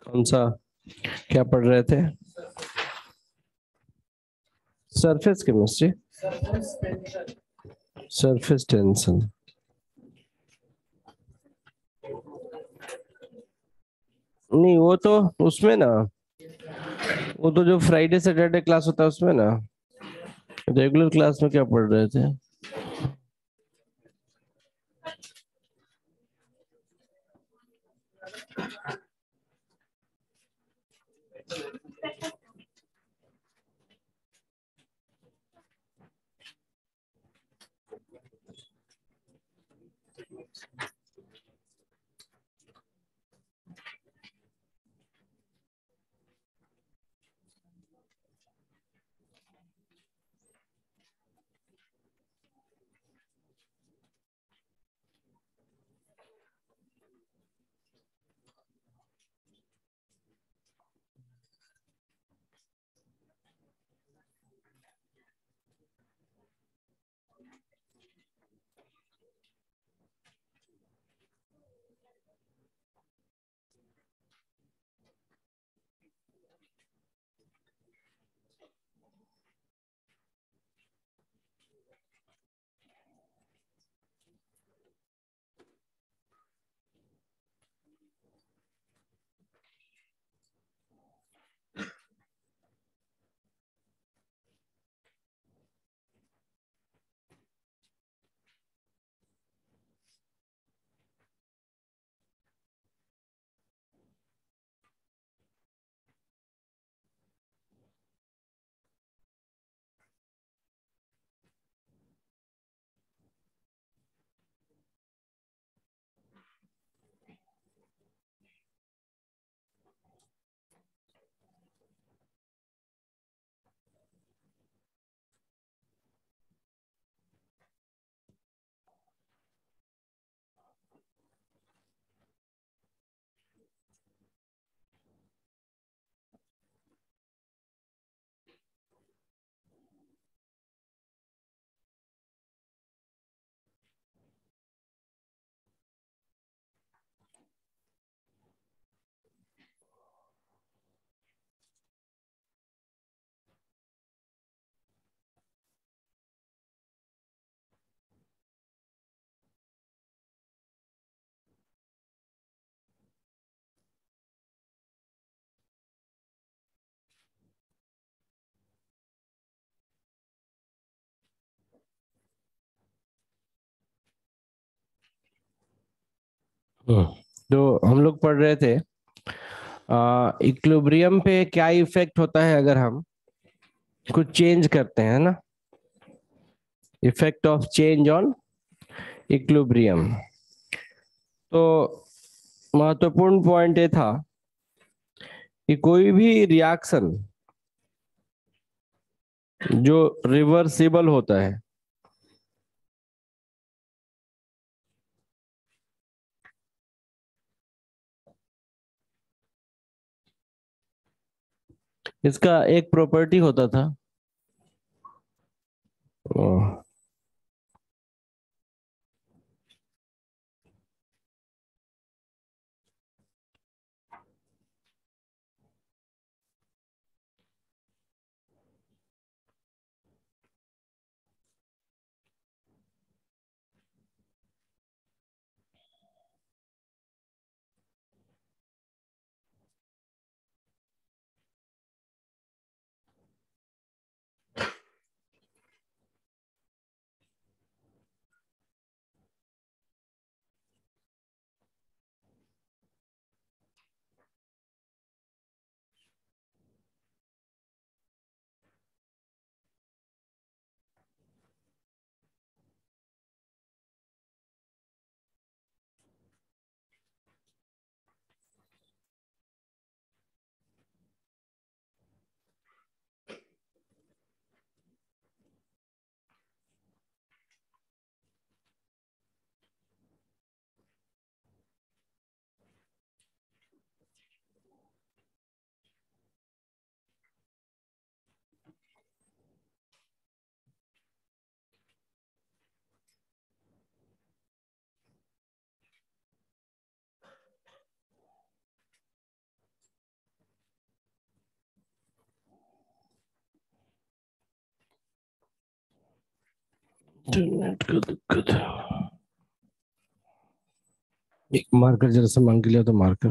कौन सा? क्या पढ़ रहे थे? Surface chemistry. Surface tension. नहीं, वो तो उसमें ना, वो तो जो फ्राइडे सैटरडे क्लास होता है उसमें ना। रेगुलर क्लास में क्या पढ़ रहे थे? हम्म, तो हम लोग पढ़ रहे थे इक्विलिब्रियम पे क्या इफेक्ट होता है अगर हम कुछ चेंज करते हैं ना। Effect of change on equilibrium. तो महत्वपूर्ण पॉइंट ये था कि कोई भी रिएक्शन जो रिवर्सिबल होता है, इसका एक प्रॉपर्टी होता था। अ, इंटरनेट का दिक्कत है। एक मार्कर जरा सा मांग के लिया तो मार्कर।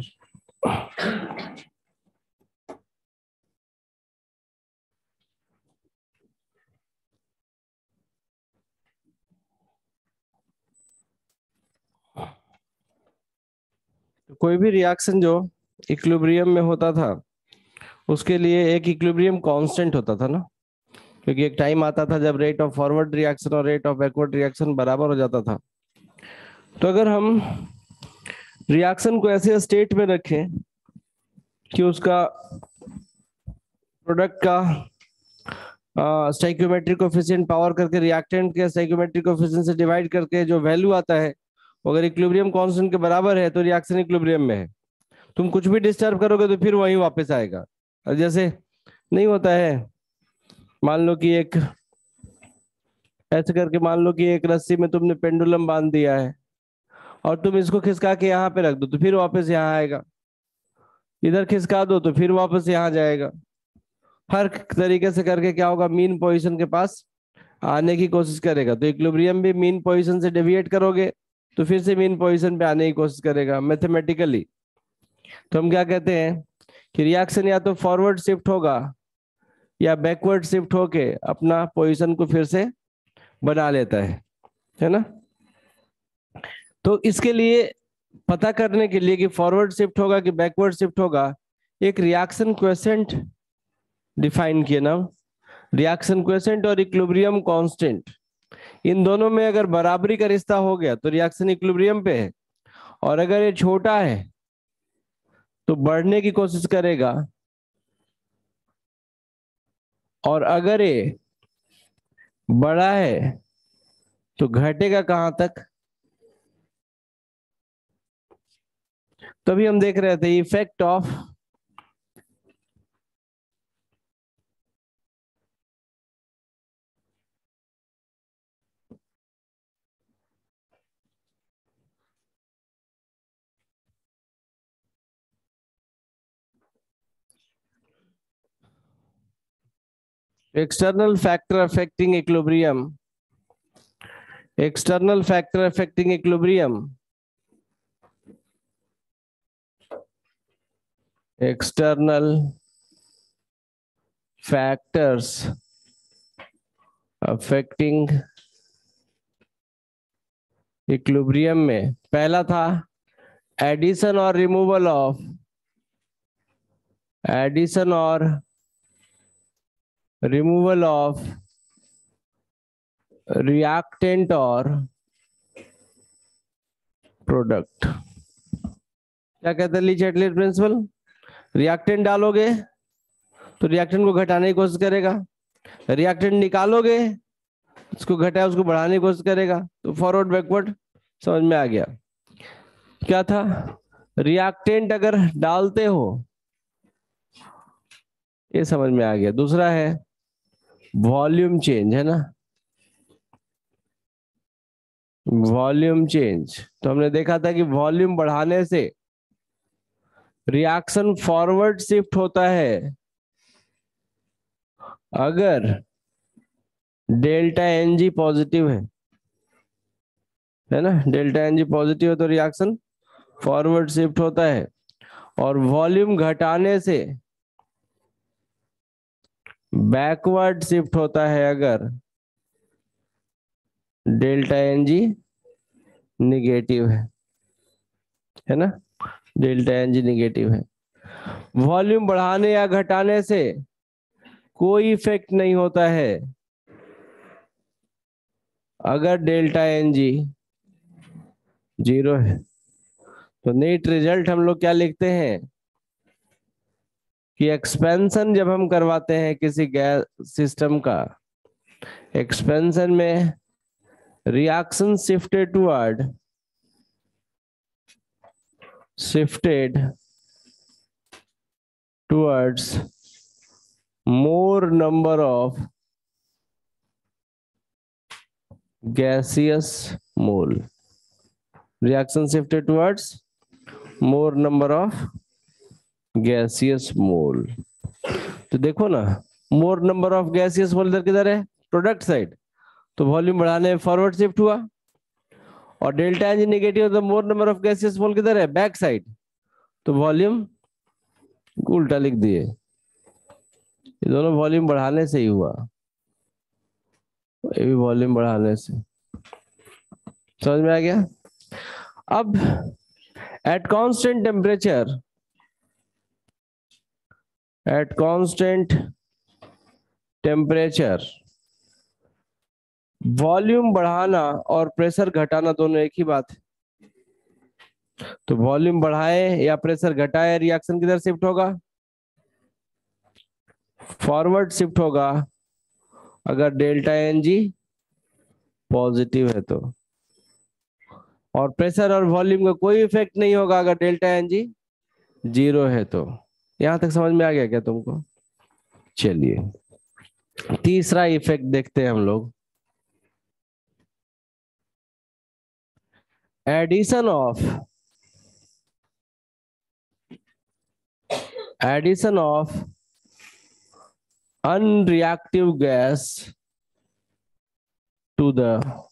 तो कोई भी रिएक्शन जो इक्विलिब्रियम में होता था उसके लिए एक इक्विलिब्रियम कांस्टेंट होता था ना, क्योंकि एक टाइम आता था जब रेट ऑफ फॉरवर्ड रिएक्शन और रेट ऑफ बैकवर्ड रिएक्शन बराबर हो जाता था। तो अगर हम रिएक्शन को ऐसे स्टेट में रखें कि उसका प्रोडक्ट का स्टोइकियोमेट्रिक कोएफिशिएंट पावर करके रिएक्टेंट के स्टोइकियोमेट्रिक कोएफिशिएंट से डिवाइड करके जो वैल्यू आता है अगर इक्विलिब्रियम कांस्टेंट के बराबर है तो रिएक्शन इक्विलिब्रियम में है। तुम कुछ भी डिस्टर्ब करोगे तो फिर वही वापस आएगा। और जैसे नहीं होता है, मान लो कि एक ऐसे करके मान लो कि एक रस्सी में तुमने पेंडुलम बांध दिया है और तुम इसको खिसका के यहाँ पे रख दो तो फिर वापस यहाँ आएगा, इधर खिसका दो तो फिर वापस यहाँ जाएगा। हर तरीके से करके क्या होगा, मीन पोजीशन के पास आने की कोशिश करेगा। तो इक्विलिब्रियम भी मीन पोजीशन से डेविएट करोगे तो फिर से मीन पोजीशन पे आने की कोशिश करेगा मैथमेटिकली। तो हम क्या कहते हैं कि रिएक्शन या तो फॉरवर्ड शिफ्ट होगा या बैकवर्ड शिफ्ट होके अपना पोजीशन को फिर से बना लेता है ना। तो इसके लिए पता करने के लिए कि फॉरवर्ड शिफ्ट होगा कि बैकवर्ड शिफ्ट होगा, एक रिएक्शन क्वोशिएंट डिफाइन किए ना। रिएक्शन क्वोशिएंट और इक्विलिब्रियम कांस्टेंट, इन दोनों में अगर बराबरी का रिश्ता हो गया तो रिएक्शन इक्विलिब्रियम पे है, और अगर ये छोटा है तो बढ़ने की कोशिश करेगा, और अगर ये बड़ा है तो घटेगा कहां तक। तभी हम देख रहे थे effect of external factor affecting equilibrium. External factor affecting equilibrium. External factors affecting equilibrium में पहला था एडिशन और रिमूवल ऑफ, एडिशन और रिमूवल ऑफ रिएक्टेंट और प्रोडक्ट। क्या कहते हैं ली चैटलेट प्रिंसिपल, रिएक्टेंट डालोगे तो रिएक्टेंट को घटाने की कोशिश करेगा, रिएक्टेंट निकालोगे उसको घटाया उसको बढ़ाने की कोशिश करेगा। तो फॉरवर्ड बैकवर्ड समझ में आ गया। क्या था, रिएक्टेंट अगर डालते हो, ये समझ में आ गया। दूसरा है वॉल्यूम चेंज, है ना, वॉल्यूम चेंज। तो हमने देखा था कि वॉल्यूम बढ़ाने से रिएक्शन फॉरवर्ड शिफ्ट होता है अगर डेल्टा एन जी पॉजिटिव है ना, डेल्टा एन जी पॉजिटिव है तो रिएक्शन फॉरवर्ड शिफ्ट होता है, और वॉल्यूम घटाने से बैकवर्ड शिफ्ट होता है अगर डेल्टा एन जी निगेटिव है ना, डेल्टा एन जी निगेटिव है। वॉल्यूम बढ़ाने या घटाने से कोई इफेक्ट नहीं होता है अगर डेल्टा एन जी जीरो है। तो नेट रिजल्ट हम लोग क्या लिखते हैं कि एक्सपेंशन जब हम करवाते हैं किसी गैस सिस्टम का, एक्सपेंशन में reaction shifted towards more number of gaseous mole, reaction shifted towards more number of gaseous mole। तो देखो ना, more number of gaseous mole इधर किधर है, प्रोडक्ट साइड, तो वॉल्यूम बढ़ाने में फॉरवर्ड शिफ्ट हुआ, और डेल्टा एन जी नेगेटिव तो more number of gases mole किधर है, बैक साइड, तो वॉल्यूम उल्टा लिख दिए। ये दोनों वॉल्यूम बढ़ाने से ही हुआ, ये भी वॉल्यूम बढ़ाने से। समझ में आ गया? अब at constant temperature, at constant temperature volume बढ़ाना और प्रेशर घटाना दोनों एक ही बात है। तो वॉल्यूम बढ़ाए या प्रेशर घटाए, रिएक्शन किधर शिफ्ट होगा, फॉरवर्ड शिफ्ट होगा, अगर डेल्टा एन जी पॉजिटिव है तो। और प्रेशर और वॉल्यूम का कोई इफेक्ट नहीं होगा अगर डेल्टा एन जी जीरो है तो। यहां तक समझ में आ गया क्या तुमको? चलिए तीसरा इफेक्ट देखते हैं हम लोग। Addition of unreactive gas to the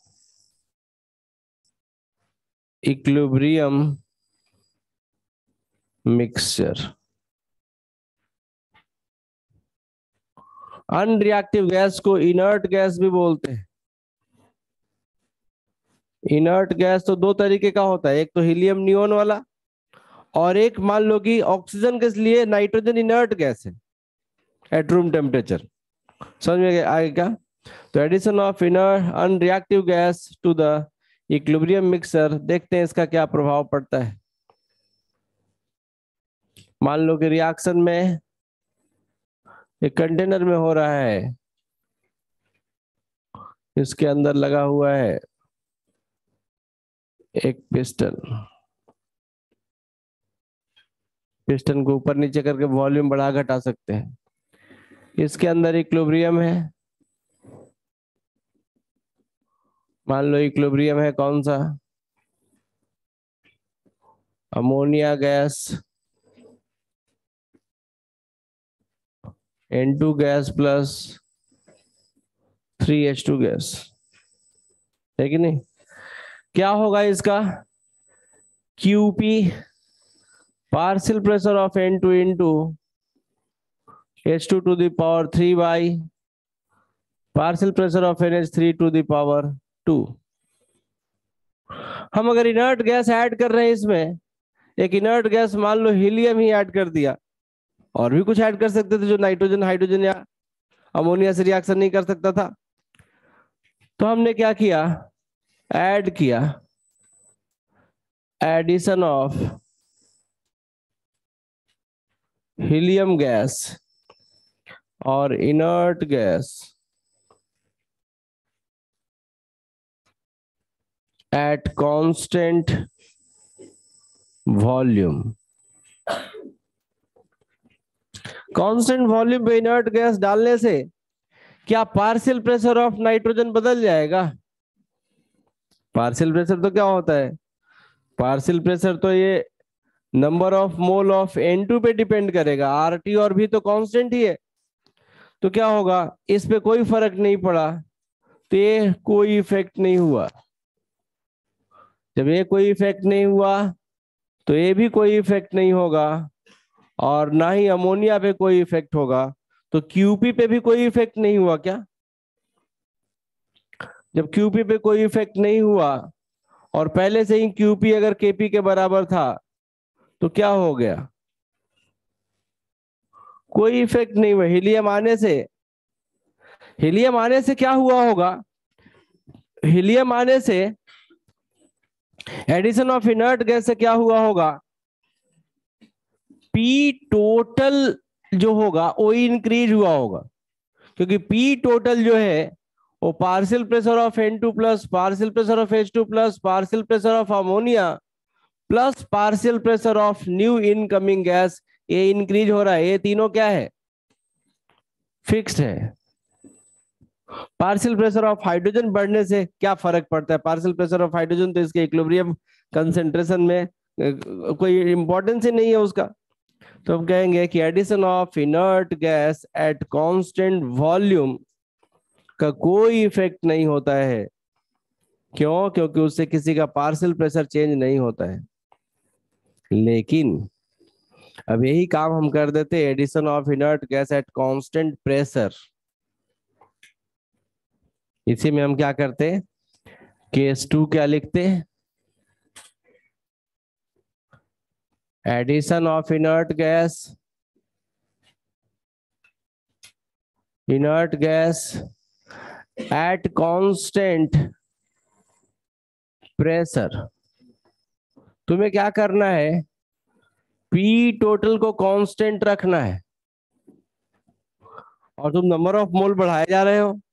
equilibrium mixture। Unreactive gas को इनर्ट गैस भी बोलते हैं। इनर्ट गैस तो दो तरीके का होता है, एक तो हीलियम नियोन वाला, और एक मान लो कि ऑक्सीजन के लिए नाइट्रोजन इनर्ट गैस है एट रूम टेम्परेचर। समझ में आएगा क्या? तो addition of inert unreactive gas to the equilibrium mixture, देखते हैं इसका क्या प्रभाव पड़ता है। मान लो कि रिएक्शन में एक कंटेनर में हो रहा है, इसके अंदर लगा हुआ है एक पिस्टन, पिस्टन को ऊपर नीचे करके वॉल्यूम बढ़ा घटा सकते हैं। इसके अंदर इक्विलिब्रियम है, मान लो इक्विलिब्रियम है कौन सा, ammonia gas N2 gas plus 3H2 gas, है कि नहीं? क्या होगा इसका, QP partial pressure of N2 into H2 to the power 3 by partial pressure of NH3 to the power 2। हम अगर इनर्ट गैस ऐड कर रहे हैं इसमें, एक इनर्ट गैस मान लो हीलियम ही ऐड कर दिया, और भी कुछ ऐड कर सकते थे जो नाइट्रोजन हाइड्रोजन या अमोनिया से रिएक्शन नहीं कर सकता था। तो हमने क्या किया, ऐड किया एडिशन ऑफ हीलियम गैस और inert gas at constant volume. Constant volume पे इनर्ट गैस डालने से क्या पार्शियल प्रेशर ऑफ नाइट्रोजन बदल जाएगा? पार्शियल प्रेशर तो क्या होता है, पार्शियल प्रेशर तो ये number of mole of N2 पे डिपेंड करेगा, RT और भी तो कांस्टेंट ही है। तो क्या होगा, इस पे कोई फर्क नहीं पड़ा, तो ये कोई इफेक्ट नहीं हुआ। जब ये कोई इफेक्ट नहीं हुआ तो ये भी कोई इफेक्ट नहीं होगा, और ना ही अमोनिया पे कोई इफेक्ट होगा। तो QP पे भी कोई इफेक्ट नहीं हुआ क्या? जब QP पे कोई इफेक्ट नहीं हुआ, और पहले से ही QP अगर KP के बराबर था, तो क्या हो गया, कोई इफेक्ट नहीं हुआ। हीलियम आने से क्या हुआ होगा, हीलियम आने से एडिशन ऑफ इनर्ट गैस से क्या हुआ होगा, P टोटल जो होगा वो इंक्रीज हुआ होगा, क्योंकि P टोटल जो है वो partial pressure of N2 plus partial pressure of H2 plus partial pressure of ammonia plus partial pressure of new incoming gas, ये इंक्रीज हो रहा है। ये तीनों क्या है, फिक्स्ड है। पार्शियल प्रेशर ऑफ हाइड्रोजन बढ़ने से क्या फर्क पड़ता है, पार्शियल प्रेशर ऑफ हाइड्रोजन तो इसके इक्विलिब्रियम कंसेंट्रेशन में कोई इंपॉर्टेंस ही नहीं है उसका। तो हम कहेंगे कि addition of inert gas at constant volume का कोई इफेक्ट नहीं होता है। क्यों? क्योंकि उससे किसी का पार्शियल प्रेशर चेंज नहीं होता है। लेकिन अब यही काम हम कर देते, addition of inert gas at constant pressure. इसी में हम क्या करते, केस टू क्या लिखते, addition of inert gas at constant pressure. तुम्हें क्या करना है, पी टोटल को कांस्टेंट रखना है, और तुम नंबर ऑफ मोल बढ़ाए जा रहे हो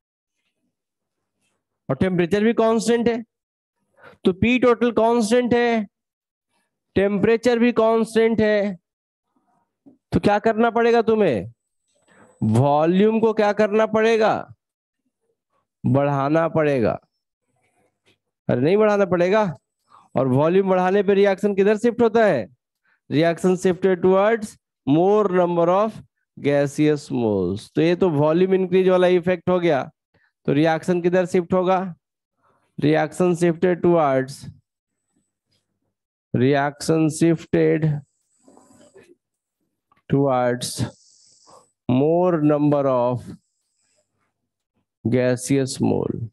और टेम्परेचर भी कांस्टेंट है। तो पी टोटल कांस्टेंट है, टेम्परेचर भी कांस्टेंट है, तो क्या करना पड़ेगा तुम्हें, वॉल्यूम को क्या करना पड़ेगा, बढ़ाना पड़ेगा। अरे नहीं बढ़ाना पड़ेगा, और वॉल्यूम बढ़ाने पे रिएक्शन किधर शिफ्ट होता है, reaction shifted towards more number of gaseous moles. तो ये तो वॉल्यूम इंक्रीज वाला इफेक्ट हो गया, तो रिएक्शन किधर शिफ्ट होगा, reaction shifted towards reaction shifted towards more number of gaseous mole।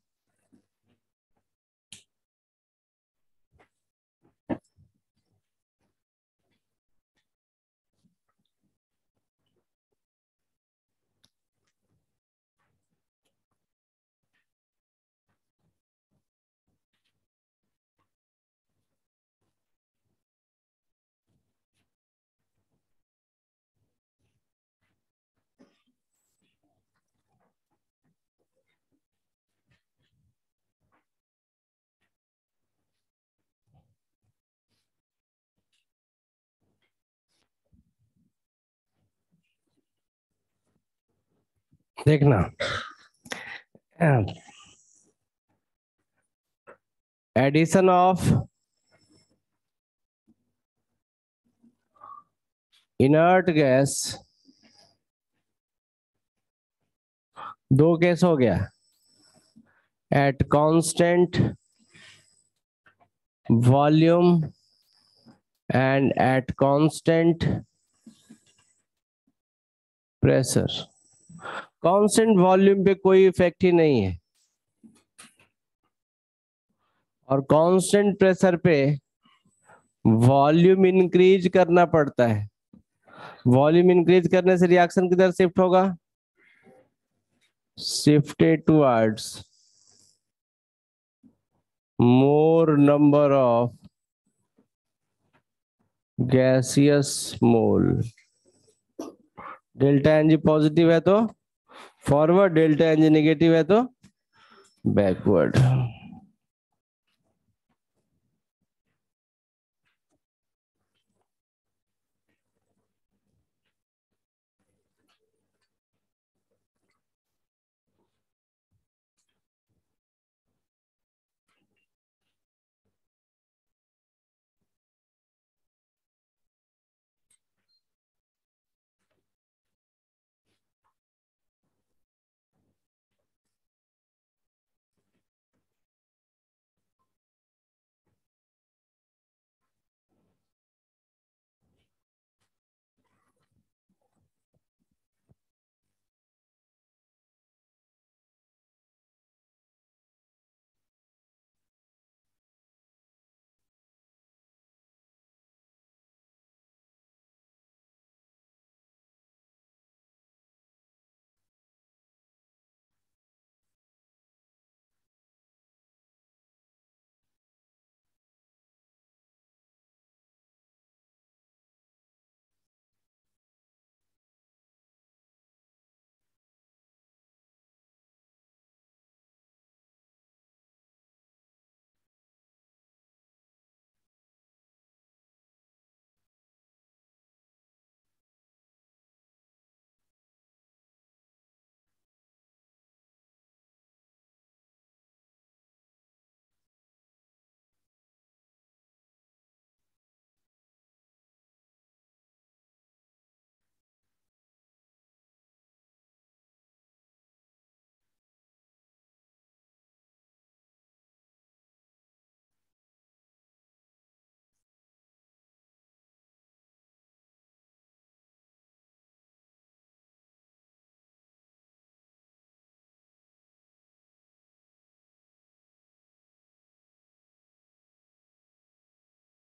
देखना, एडिशन ऑफ इनर्ट गैस, दो केस हो गया, at constant volume and at constant pressure. Constant volume पे कोई इफेक्ट ही नहीं है, और कांस्टेंट प्रेशर पे वॉल्यूम इंक्रीज करना पड़ता है। वॉल्यूम इंक्रीज करने से रिएक्शन किधर शिफ्ट होगा, shifted towards more number of gaseous mole। Delta N G positive है तो forward, delta N G negative है तो बैकवर्ड।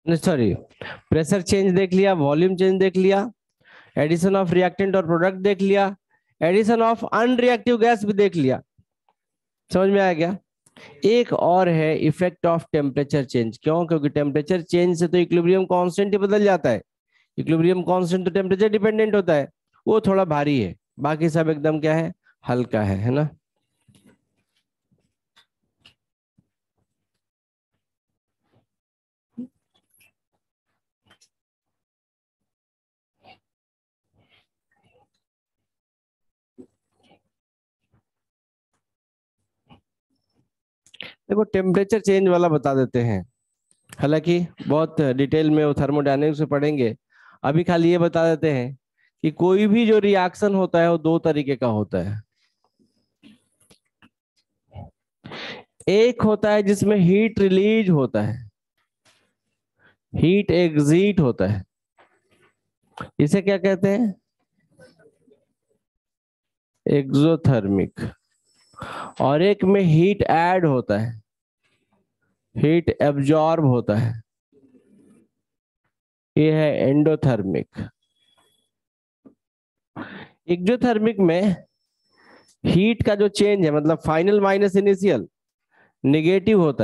सॉरी, प्रेशर चेंज देख लिया, वॉल्यूम चेंज देख लिया, एडिशन ऑफ रिएक्टेंट और प्रोडक्ट देख लिया, एडिशन ऑफ अनरिएक्टिव गैस भी देख लिया। समझ में आ गया? एक और है इफेक्ट ऑफ टेम्परेचर चेंज। क्यों? क्योंकि टेम्परेचर चेंज से तो इक्विलिब्रियम कांस्टेंट ही बदल जाता है। इक्विलिब्रियम कांस्टेंट तो टेम्परेचर डिपेंडेंट होता है, वो थोड़ा भारी है, बाकी सब एकदम क्या है, हल्का है ना। देखो टेम्परेचर चेंज वाला बता देते हैं, हालांकि बहुत डिटेल में वो थर्मोडायनेमिक्स में पढ़ेंगे। अभी खाली ये बता देते हैं कि कोई भी जो रिएक्शन होता है वो दो तरीके का होता है। एक होता है जिसमें हीट रिलीज होता है, हीट एग्जिट होता है, इसे क्या कहते हैं, एक्सोथर्मिक। और एक में हीट ऐड होता है, हीट एब्जॉर्ब होता है, ये है एंडोथर्मिक। एक्सोथर्मिक में हीट का जो चेंज है, मतलब फाइनल माइनस इनिशियल, निगेटिव होता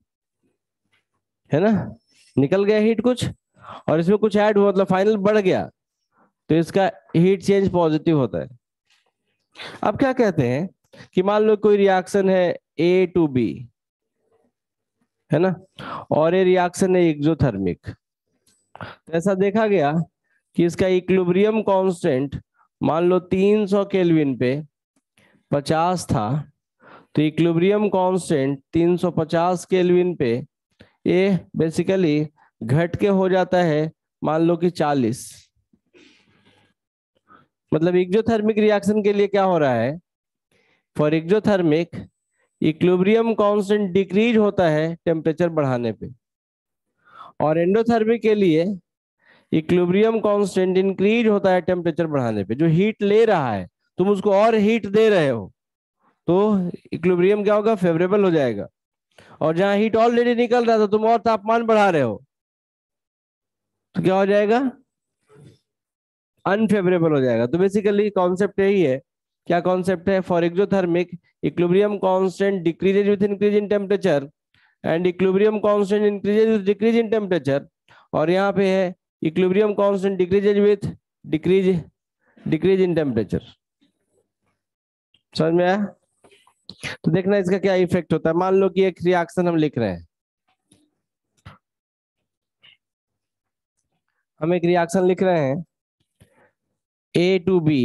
है ना। निकल गया हीट कुछ और इसमें कुछ ऐड हुआ, मतलब फाइनल बढ़ गया, तो इसका हीट चेंज पॉजिटिव होता है। अब क्या कहते हैं कि मान लो कोई रिएक्शन है ए टू बी, है ना, और ये रिएक्शन है एक्सोथर्मिक। तो ऐसा देखा गया कि इसका इक्विलिब्रियम कांस्टेंट मान लो 300 केल्विन पे 50 था, तो इक्विलिब्रियम कांस्टेंट 350 केल्विन पे ये बेसिकली घट के हो जाता है मान लो कि 40। मतलब एक्सोथर्मिक रिएक्शन के लिए क्या हो रहा है, for exothermic equilibrium constant decrease होता है टेम्परेचर बढ़ाने पे, और एंडोथर्मिक के लिए इक्विलिब्रियम कांस्टेंट इंक्रीज होता है टेम्परेचर बढ़ाने पे। जो हीट ले रहा है तुम उसको और हीट दे रहे हो, तो इक्विलिब्रियम क्या होगा, फेवरेबल हो जाएगा। और जहां हीट ऑलरेडी निकल रहा था तुम और तापमान बढ़ा रहे हो, तो क्या हो जाएगा, अनफेवरेबल हो जाएगा। तो बेसिकली कॉन्सेप्ट यही है। क्या कॉन्सेप्ट है, for exothermic equilibrium constant decreases with increase in temperature and equilibrium constant increases with decrease in temperature. और यहाँ पे है equilibrium constant decreases with decrease decrease in temperature. समझ में आया? तो देखना इसका क्या इफेक्ट होता है। मान लो कि एक रिएक्शन हम लिख रहे हैं, हम एक रिएक्शन लिख रहे हैं ए टू बी,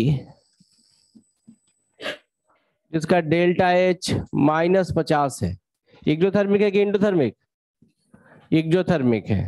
जिसका डेल्टा एच -50 है। एक्सोथर्मिक है कि एंडोथर्मिक? एक्सोथर्मिक है।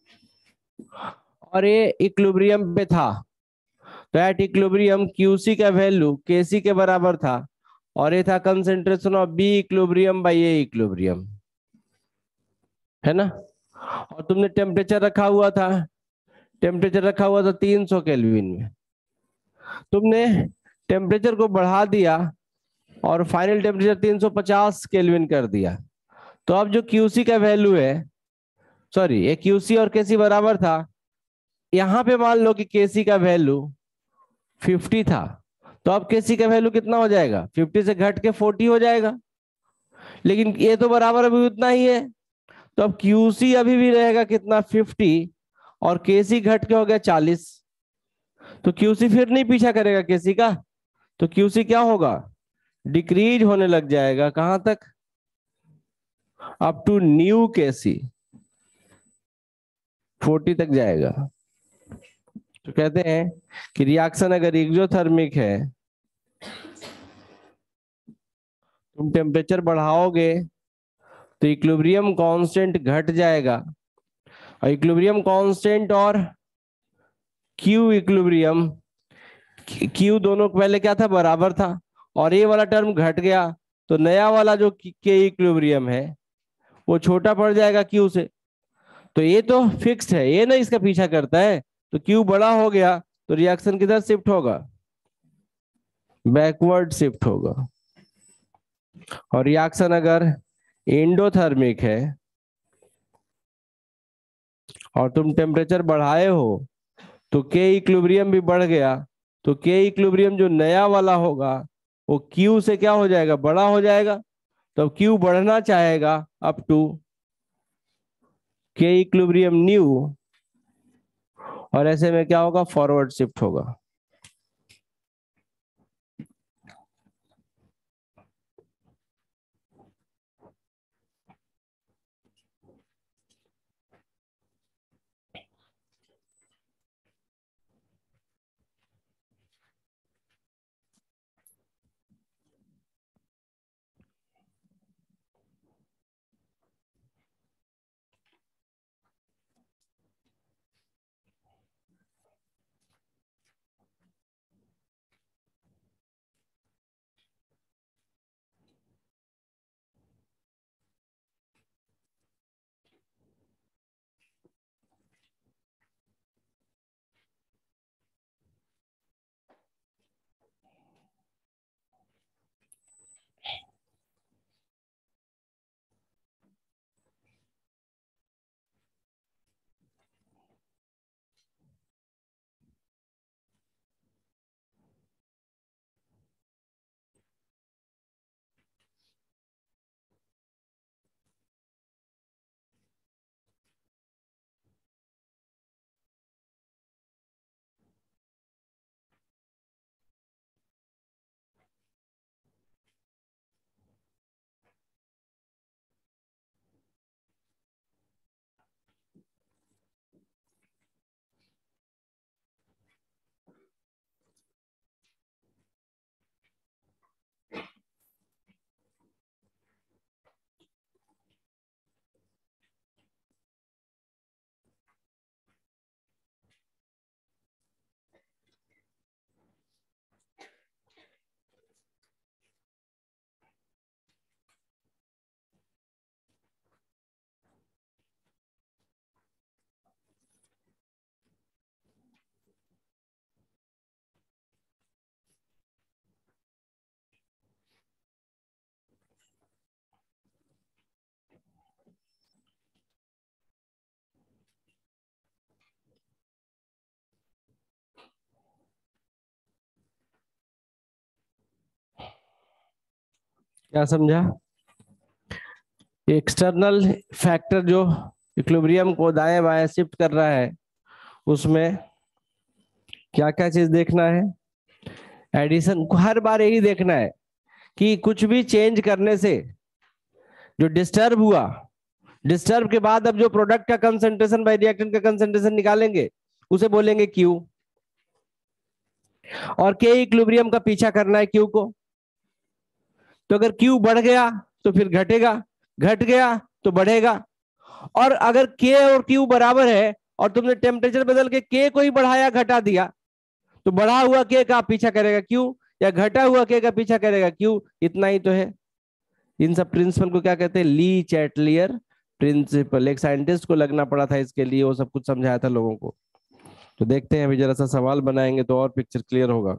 और ये इक्विलिब्रियम पे था, तो एट इक्विलिब्रियम क्यूसी का वैल्यू केसी के बराबर था, और ये था concentration of B equilibrium by A equilibrium, है ना। और तुमने टेम्परेचर रखा हुआ था, टेम्परेचर रखा हुआ था 300 केल्विन में। तुमने टेम्परेचर को बढ़ा दिया और फाइनल टेम्परेचर 350 केल्विन कर दिया। तो अब जो क्यूसी का वैल्यू है, सॉरी ये क्यूसी और केसी बराबर था, यहां पे मान लो कि केसी का वैल्यू 50 था, तो अब केसी का वैल्यू कितना हो जाएगा, 50 से घट के 40 हो जाएगा। लेकिन ये तो बराबर अभी उतना ही है, तो अब क्यूसी अभी भी रहेगा कितना, 50, और केसी घट के हो गया 40। तो क्यूसी फिर नहीं पीछा करेगा केसी का, तो क्यूसी क्या होगा, डिक्रीज होने लग जाएगा। कहां तक, अप टू न्यू केसी, 40 तक जाएगा। तो कहते हैं कि रिएक्शन अगर एक्सोथर्मिक है, तुम टेम्परेचर बढ़ाओगे तो इक्विलिब्रियम कांस्टेंट घट जाएगा, और इक्विलिब्रियम कांस्टेंट और क्यू इक्विलिब्रियम, क्यू दोनों पहले क्या था, बराबर था, और ये वाला टर्म घट गया, तो नया वाला जो के इक्विलिब्रियम है वो छोटा पड़ जाएगा क्यू से। तो ये तो फिक्स्ड है, ये ना इसका पीछा करता है। तो क्यू बड़ा हो गया तो रिएक्शन किधर शिफ्ट होगा, बैकवर्ड शिफ्ट होगा। और रिएक्शन अगर एंडोथर्मिक है और तुम टेम्परेचर बढ़ाए हो तो के इक्विलिब्रियम भी बढ़ गया, तो के इक्विलिब्रियम जो नया वाला होगा वो क्यू से क्या हो जाएगा, बड़ा हो जाएगा। तो क्यू बढ़ना चाहेगा अप टू के इक्विलिब्रियम न्यू, और ऐसे में क्या होगा, फॉरवर्ड शिफ्ट होगा। क्या समझा? एक्सटर्नल फैक्टर जो इक्विलिब्रियम को दाएं बाएं शिफ्ट कर रहा है, उसमें क्या क्या चीज देखना है। एडिशन हर बार यही देखना है कि कुछ भी चेंज करने से जो डिस्टर्ब हुआ, डिस्टर्ब के बाद अब जो प्रोडक्ट का कंसंट्रेशन बाय रिएक्टेंट का कंसंट्रेशन निकालेंगे उसे बोलेंगे क्यू, और के इक्विलिब्रियम का पीछा करना है क्यू को। तो अगर क्यू बढ़ गया तो फिर घटेगा, घट गया तो बढ़ेगा। और अगर के और क्यू बराबर है और तुमने टेम्परेचर बदल के के को ही बढ़ाया घटा दिया, तो बढ़ा हुआ के का पीछा करेगा क्यू, या घटा हुआ के का पीछा करेगा क्यू। इतना ही तो है। इन सब प्रिंसिपल को क्या कहते हैं, ली चैटलियर प्रिंसिपल। एक साइंटिस्ट को लगना पड़ा था इसके लिए, वो सब कुछ समझाया था लोगों को। तो देखते हैं अभी जरा सा सवाल बनाएंगे तो और पिक्चर क्लियर होगा।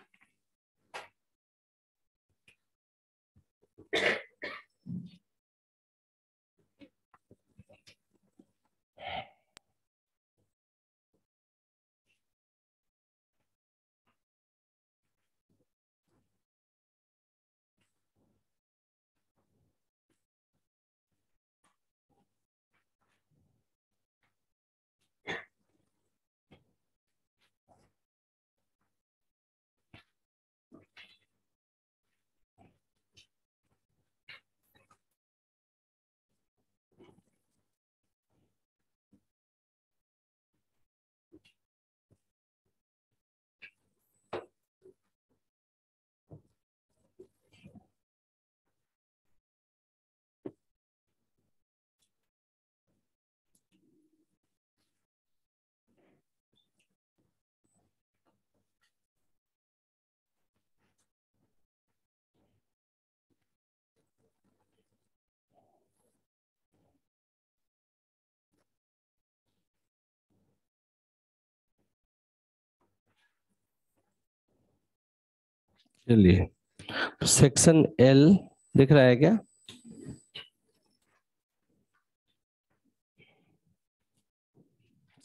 चलिए, सेक्शन एल दिख रहा है क्या?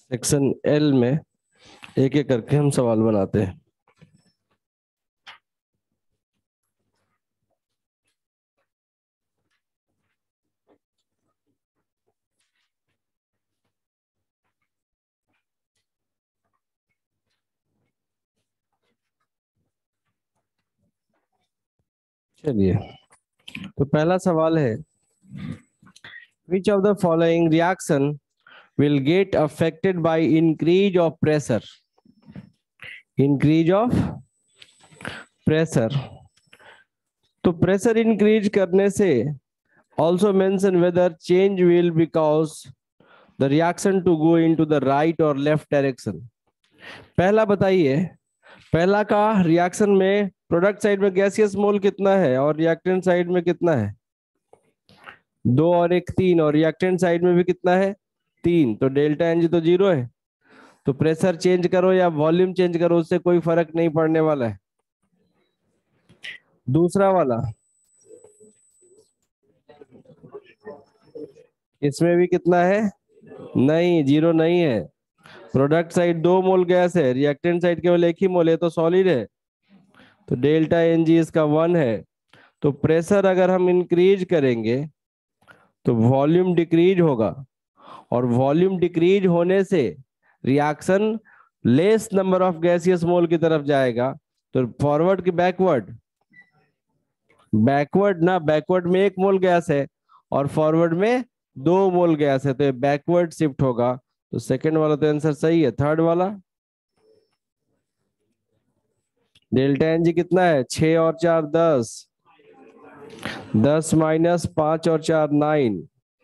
सेक्शन एल में एक एक करके हम सवाल बनाते हैं। चलिए, तो पहला सवाल है, which of the following reaction will get affected by increase of pressure? Increase of pressure, तो प्रेशर इंक्रीज करने से also mention whether change will be cause the reaction to go into the right or left direction. पहला बताइए, पहला का reaction में product side में gaseous mole कितना है और रिएक्टेंट साइड में कितना है? 2 और 1 3, और रिएक्टेंट साइड में भी कितना है? 3। तो डेल्टा एन जी तो 0 है। तो प्रेशर चेंज करो या वॉल्यूम चेंज करो, उससे कोई फर्क नहीं पड़ने वाला है। दूसरा वाला, इसमें भी कितना है? नहीं, 0 नहीं है। प्रोडक्ट साइड 2 मोल गैस है, रिएक्टेंट साइड केवल 1 ही मोल है, तो सॉलिड है। तो डेल्टा एन जी इसका 1 है। तो प्रेशर अगर हम इंक्रीज करेंगे तो वॉल्यूम डिक्रीज होगा, और वॉल्यूम डिक्रीज होने से reaction less number of gaseous mole की तरफ जाएगा। तो फॉरवर्ड की बैकवर्ड? बैकवर्ड ना, बैकवर्ड में 1 मोल गैस है और फॉरवर्ड में 2 मोल गैस है, तो ये बैकवर्ड शिफ्ट होगा। तो सेकंड वाला तो आंसर सही है। थर्ड वाला, डेल्टा एन जी कितना है? 6 और 4 10, 10 माइनस 5 और 4 9,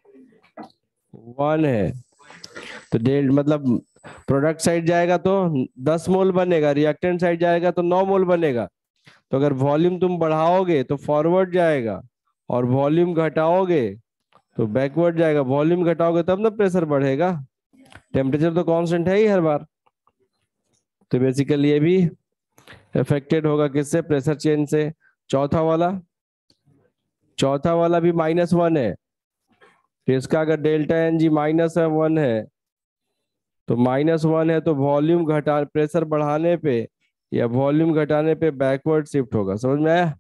1 है। तो डेल्ट मतलब प्रोडक्ट साइड जाएगा तो 10 मोल बनेगा, रिएक्टेंट साइड जाएगा तो 9 मोल बनेगा। तो अगर वॉल्यूम तुम बढ़ाओगे तो फॉरवर्ड जाएगा, और वॉल्यूम घटाओगे तो बैकवर्ड जाएगा। वॉल्यूम घटाओगे तब ना प्रेशर बढ़ेगा। टेम्परेचर तो कांस्टेंट है ही हर बार। तो बेसिकली ये भी अफेक्टेड होगा किससे? प्रेशर चेंज से। चौथा वाला, चौथा वाला भी -1 है। तो इसका अगर डेल्टा एन जी -1 है, तो -1 है तो वॉल्यूम घटा, प्रेशर बढ़ाने पे या वॉल्यूम घटाने पे बैकवर्ड शिफ्ट होगा। समझ में आया?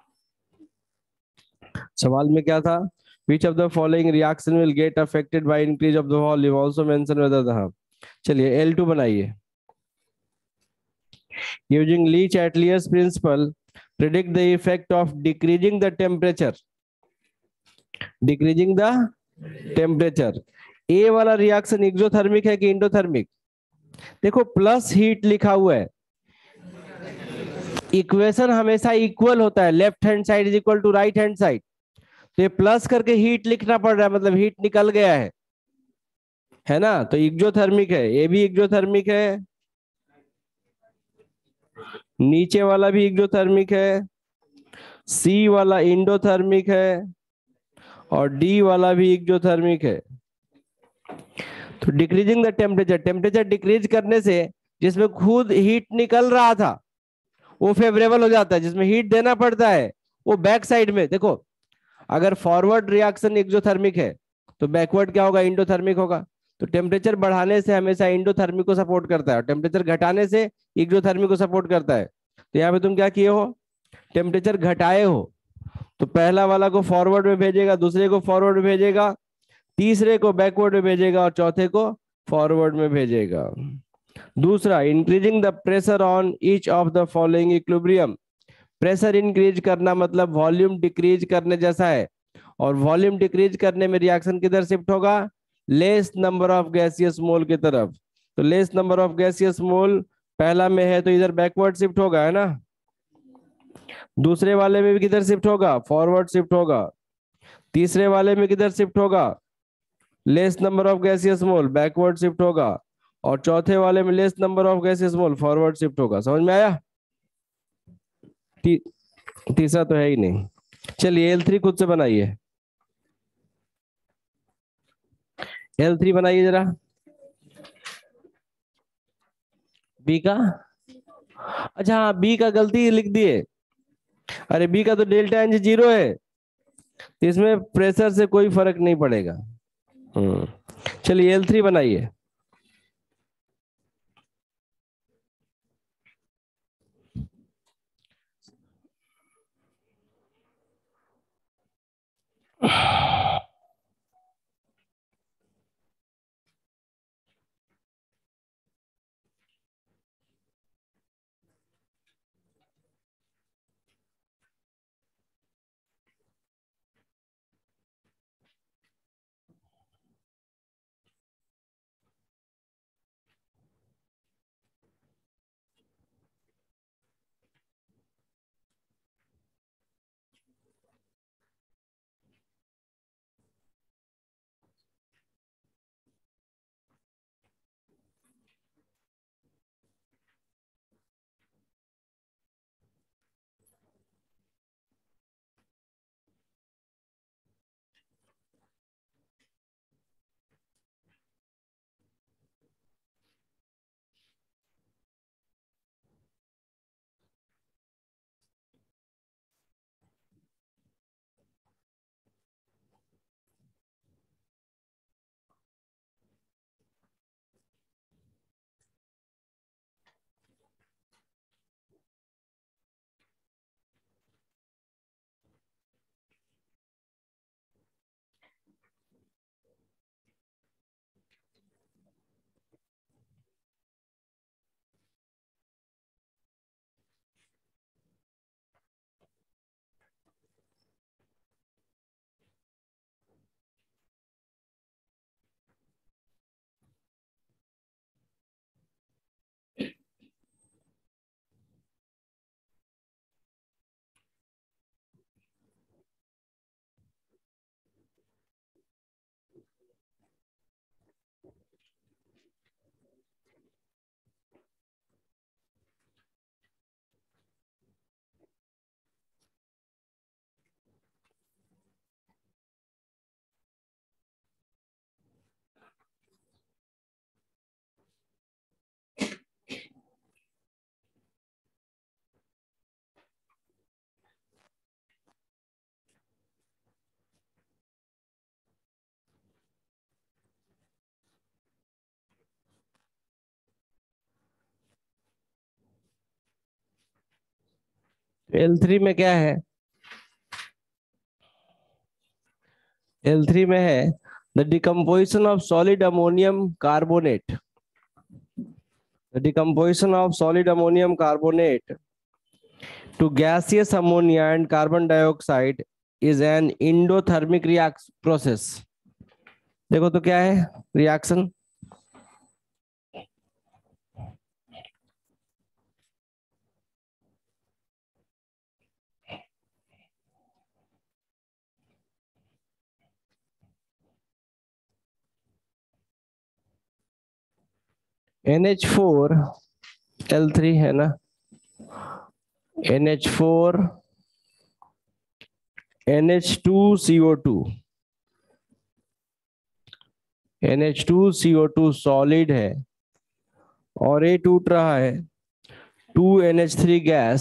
सवाल में क्या था? Which of the following reaction will get affected by increase of the volume? Also mention whether the, हाँ। चलिए L2 बनाइए। Using Le-Chatelier's principle, predict the effect of decreasing the temperature. Decreasing the temperature. A वाला reaction exothermic है कि endothermic? देखो plus heat लिखा हुआ है, इक्वेशन हमेशा इक्वल होता है, left hand side is equal to right hand side. तो ये प्लस करके हीट लिखना पड़ रहा है, मतलब हीट निकल गया है ना? तो एक्सोथर्मिक है, ये भी एक्सोथर्मिक है, नीचे वाला भी एक्सोथर्मिक है, सी वाला इंडोथर्मिक है, और डी वाला भी एक्सोथर्मिक है। तो decreasing the temperature, temperature decrease करने से जिसमें खुद हीट निकल रहा था वो फेवरेबल हो जाता है, जिसमें हीट देना पड़ता है वो बैक साइड में। देखो अगर फॉरवर्ड रिएक्शन एक्सोथर्मिक है तो बैकवर्ड क्या होगा? इंडोथर्मिक होगा। तो टेम्परेचर बढ़ाने से हमेशा इंडोथर्मिक को सपोर्ट करता है, और टेम्परेचर घटाने से एक्सोथर्मिक को सपोर्ट करता है। तो यहाँ पे तुम क्या किए हो? टेम्परेचर घटाए हो, तो पहला वाला को फॉरवर्ड में भेजेगा, दूसरे को फॉरवर्ड में भेजेगा, तीसरे को बैकवर्ड में भेजेगा, और चौथे को फॉरवर्ड में भेजेगा। दूसरा, increasing the pressure on each of the following equilibrium. Pressure increase करना मतलब वॉल्यूम डिक्रीज करने जैसा है, और वॉल्यूम डिक्रीज करने में रिएक्शन किधर शिफ्ट होगा? Less number of gaseous mole की तरफ। तो less number of gaseous mole पहला में है तो इधर बैकवर्ड शिफ्ट होगा, है ना? दूसरे वाले में भी किधर शिफ्ट होगा? फॉरवर्ड शिफ्ट होगा। तीसरे वाले में किधर शिफ्ट होगा? Less number of gaseous mole, backward shift होगा। और चौथे वाले में less number of gaseous mole, forward shift होगा। समझ में आया? तीसरा तो है ही नहीं। चलिए L3 खुद से बनाइए, L3 बनाइए जरा। बी का, अच्छा हाँ, बी का गलती लिख दिए। अरे बी का तो डेल्टा एन 0 है, तो इसमें प्रेशर से कोई फर्क नहीं पड़ेगा। चलिए L3 बनाइए। L3 में क्या है? L3 में है the decomposition of solid ammonium carbonate. The decomposition of solid ammonium carbonate to gaseous ammonia and carbon dioxide is an endothermic reaction process. देखो तो क्या है रिएक्शन? NH4 L3 है ना, NH4 NH2CO2 NH2CO2 सॉलिड है और ये टूट रहा है 2NH3 gas,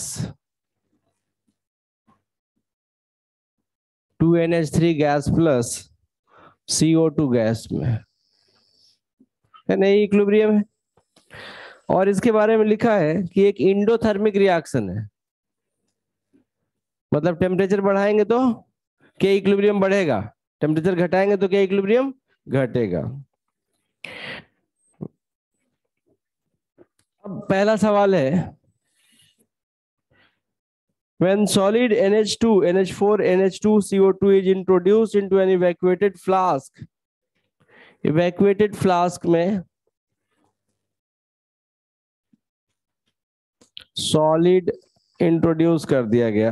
2NH3 gas plus CO2 gas में है ना, इक्विलिब्रियम है। और इसके बारे में लिखा है कि एक इंडोथर्मिक रिएक्शन है, मतलब टेम्परेचर बढ़ाएंगे तो क्या इक्विलिब्रियम बढ़ेगा, टेम्परेचर घटाएंगे तो क्या इक्विलिब्रियम घटेगा। अब पहला सवाल है when solid NH2 NH4 NH2CO2 is introduced into an evacuated flask, evacuated flask में सॉलिड इंट्रोड्यूस कर दिया गया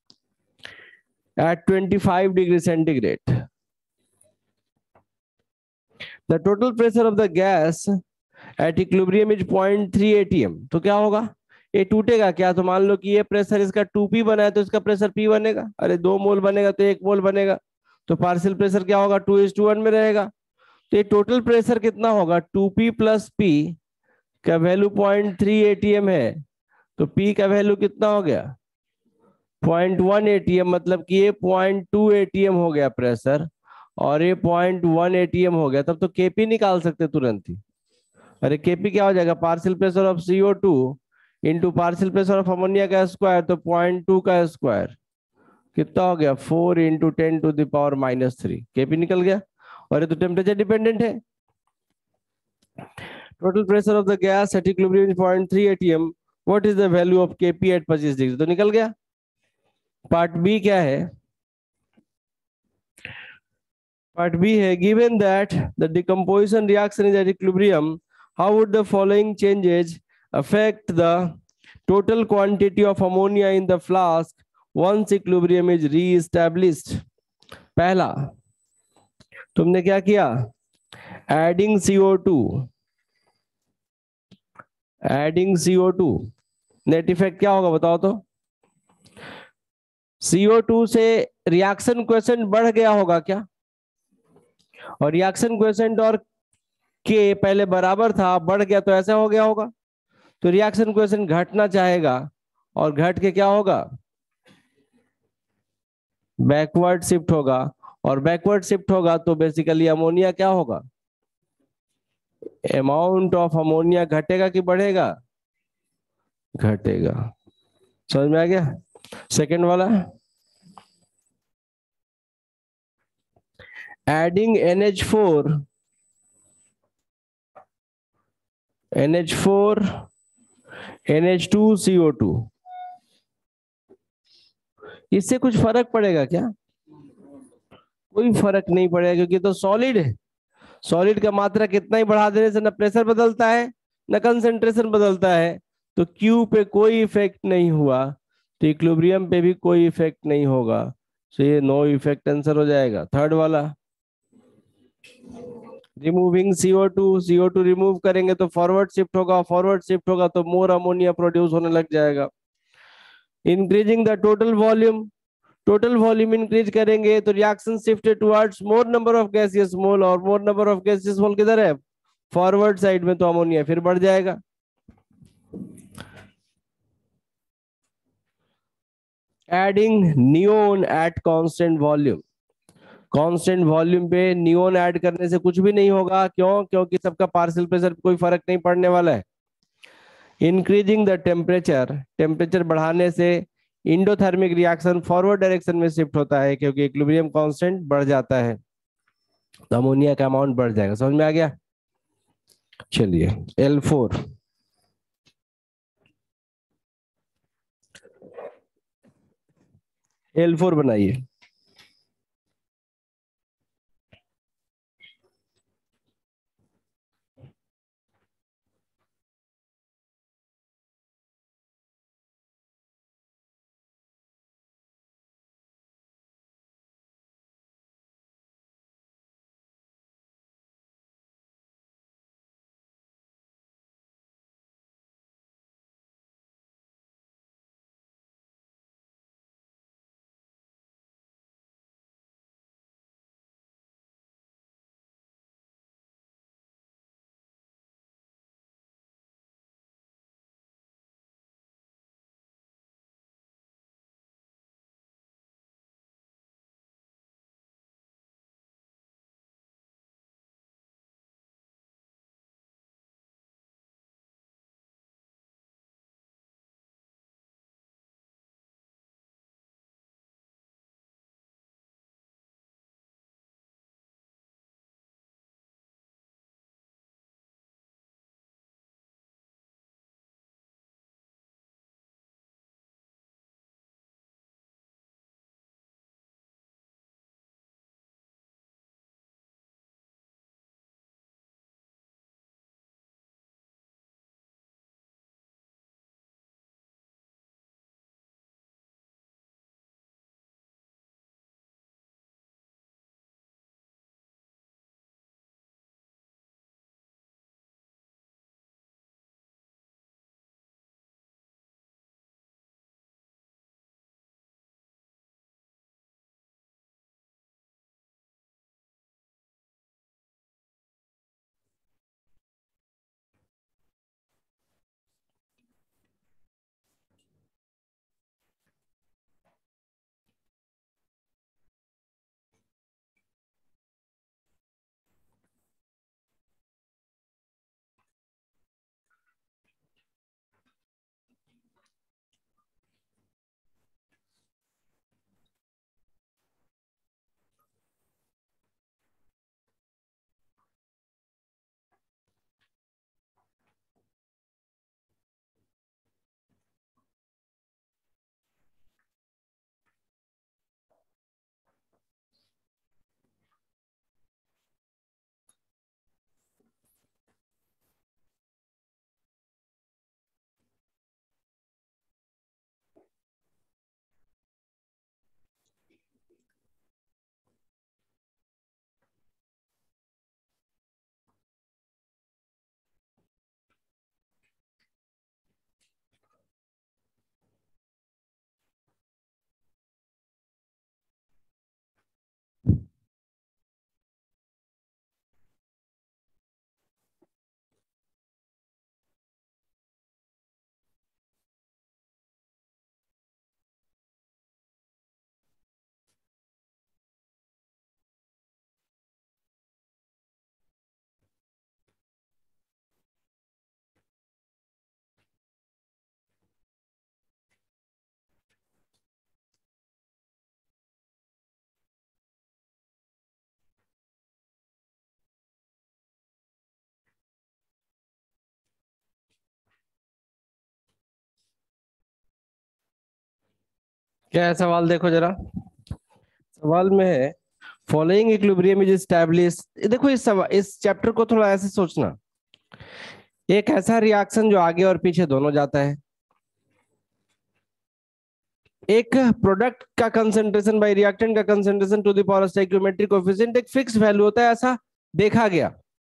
at 25 degree centigrade, the total pressure of the gas at equilibrium is 0.3 atm। तो क्या होगा, ये टूटेगा क्या, तो मान लो कि ये प्रेशर इसका 2p बना है तो इसका प्रेशर p बनेगा, अरे 2 मोल बनेगा तो 1 मोल बनेगा, तो पार्शियल प्रेशर क्या होगा 2:1 में रहेगा। तो ये टोटल प्रेशर कितना होगा 2p प्लस p का वैल्यू 0.3 atm है, तो p का वैल्यू कितना हो गया 0.1 atm, मतलब कि ये 0.2 atm हो गया प्रेशर और ये 0.1 atm हो गया, तब तो kp निकाल सकते तुरंत ही। अरे kp क्या हो जाएगा partial pressure of CO2 into partial pressure of ammonia का स्क्वायर, तो 0.2 का स्क्वायर कितना हो गया 4 × 10⁻³ केपी निकल गया। और ये तो टेम्परेचर डिपेंडेंट है। Total pressure of the gas at equilibrium 0.3 atm, what is the value of KP at 25 डिग्री, तो निकल गया। पार्ट बी क्या है? पार्ट बी है given that the decomposition reaction is at equilibrium, how would the following changes affect the total quantity of ammonia in the flask once equilibrium is reestablished. पहला, तुमने क्या किया? Adding CO2, adding CO2, net effect क्या होगा बताओ तो? CO2 से reaction question बढ़ गया होगा क्या? और रिएक्शन क्वेश्चन और के पहले बराबर था, बढ़ गया तो ऐसा हो गया होगा। तो रिएक्शन क्वेश्चन घटना चाहेगा और घट के क्या होगा? बैकवर्ड शिफ्ट होगा। और बैकवर्ड शिफ्ट होगा तो बेसिकली अमोनिया क्या होगा? अमाउंट ऑफ अमोनिया घटेगा कि बढ़ेगा? घटेगा। समझ में आ गया? सेकंड वाला, एडिंग NH4, NH4 NH2CO2, इससे कुछ फर्क पड़ेगा क्या? कोई फर्क नहीं पड़ेगा क्योंकि तो सॉलिड है। सॉलिड का मात्रा कितना ही बढ़ा देने से न प्रेशर बदलता है न कंसंट्रेशन बदलता है, तो क्यू पे कोई इफेक्ट नहीं हुआ, तो इक्विलिब्रियम पे भी कोई इफेक्ट नहीं होगा। तो ये नो इफेक्ट आंसर हो जाएगा। थर्ड वाला, रिमूविंग CO2, CO2 रिमूव करेंगे तो फॉरवर्ड शिफ्ट होगा, फॉरवर्ड शिफ्ट होगा तो मोर अमोनिया प्रोड्यूस होने लग जाएगा। Increasing the total volume, total volume increase करेंगे तो reaction shift towards more number of gaseous mole, और more number of gaseous mole किधर है? फॉरवर्ड साइड में, तो अमोनिया फिर बढ़ जाएगा। Adding neon at constant volume, constant volume पे नियोन ऐड करने से कुछ भी नहीं होगा। क्यों? क्योंकि सबका पार्शियल प्रेशर कोई फर्क नहीं पड़ने वाला है। इंक्रीजिंग द टेम्परेचर, टेम्परेचर बढ़ाने से इंडोथर्मिक रिएक्शन फॉरवर्ड डायरेक्शन में शिफ्ट होता है क्योंकि इक्विलिब्रियम कांस्टेंट बढ़ जाता है, तो अमोनिया का अमाउंट बढ़ जाएगा। समझ में आ गया? चलिए L4, L4 बनाइए। क्या है सवाल, देखो जरा। सवाल में है फॉलोइंग इक्विलिब्रियम इज एस्टैब्लिश। देखो इस चैप्टर को थोड़ा ऐसे सोचना। एक ऐसा रिएक्शन जो आगे और पीछे दोनों जाता है, एक प्रोडक्ट का कंसंट्रेशन बाय रिएक्टेंट का concentration to the power of stoichiometric coefficient एक फिक्स वैल्यू होता है, ऐसा देखा गया।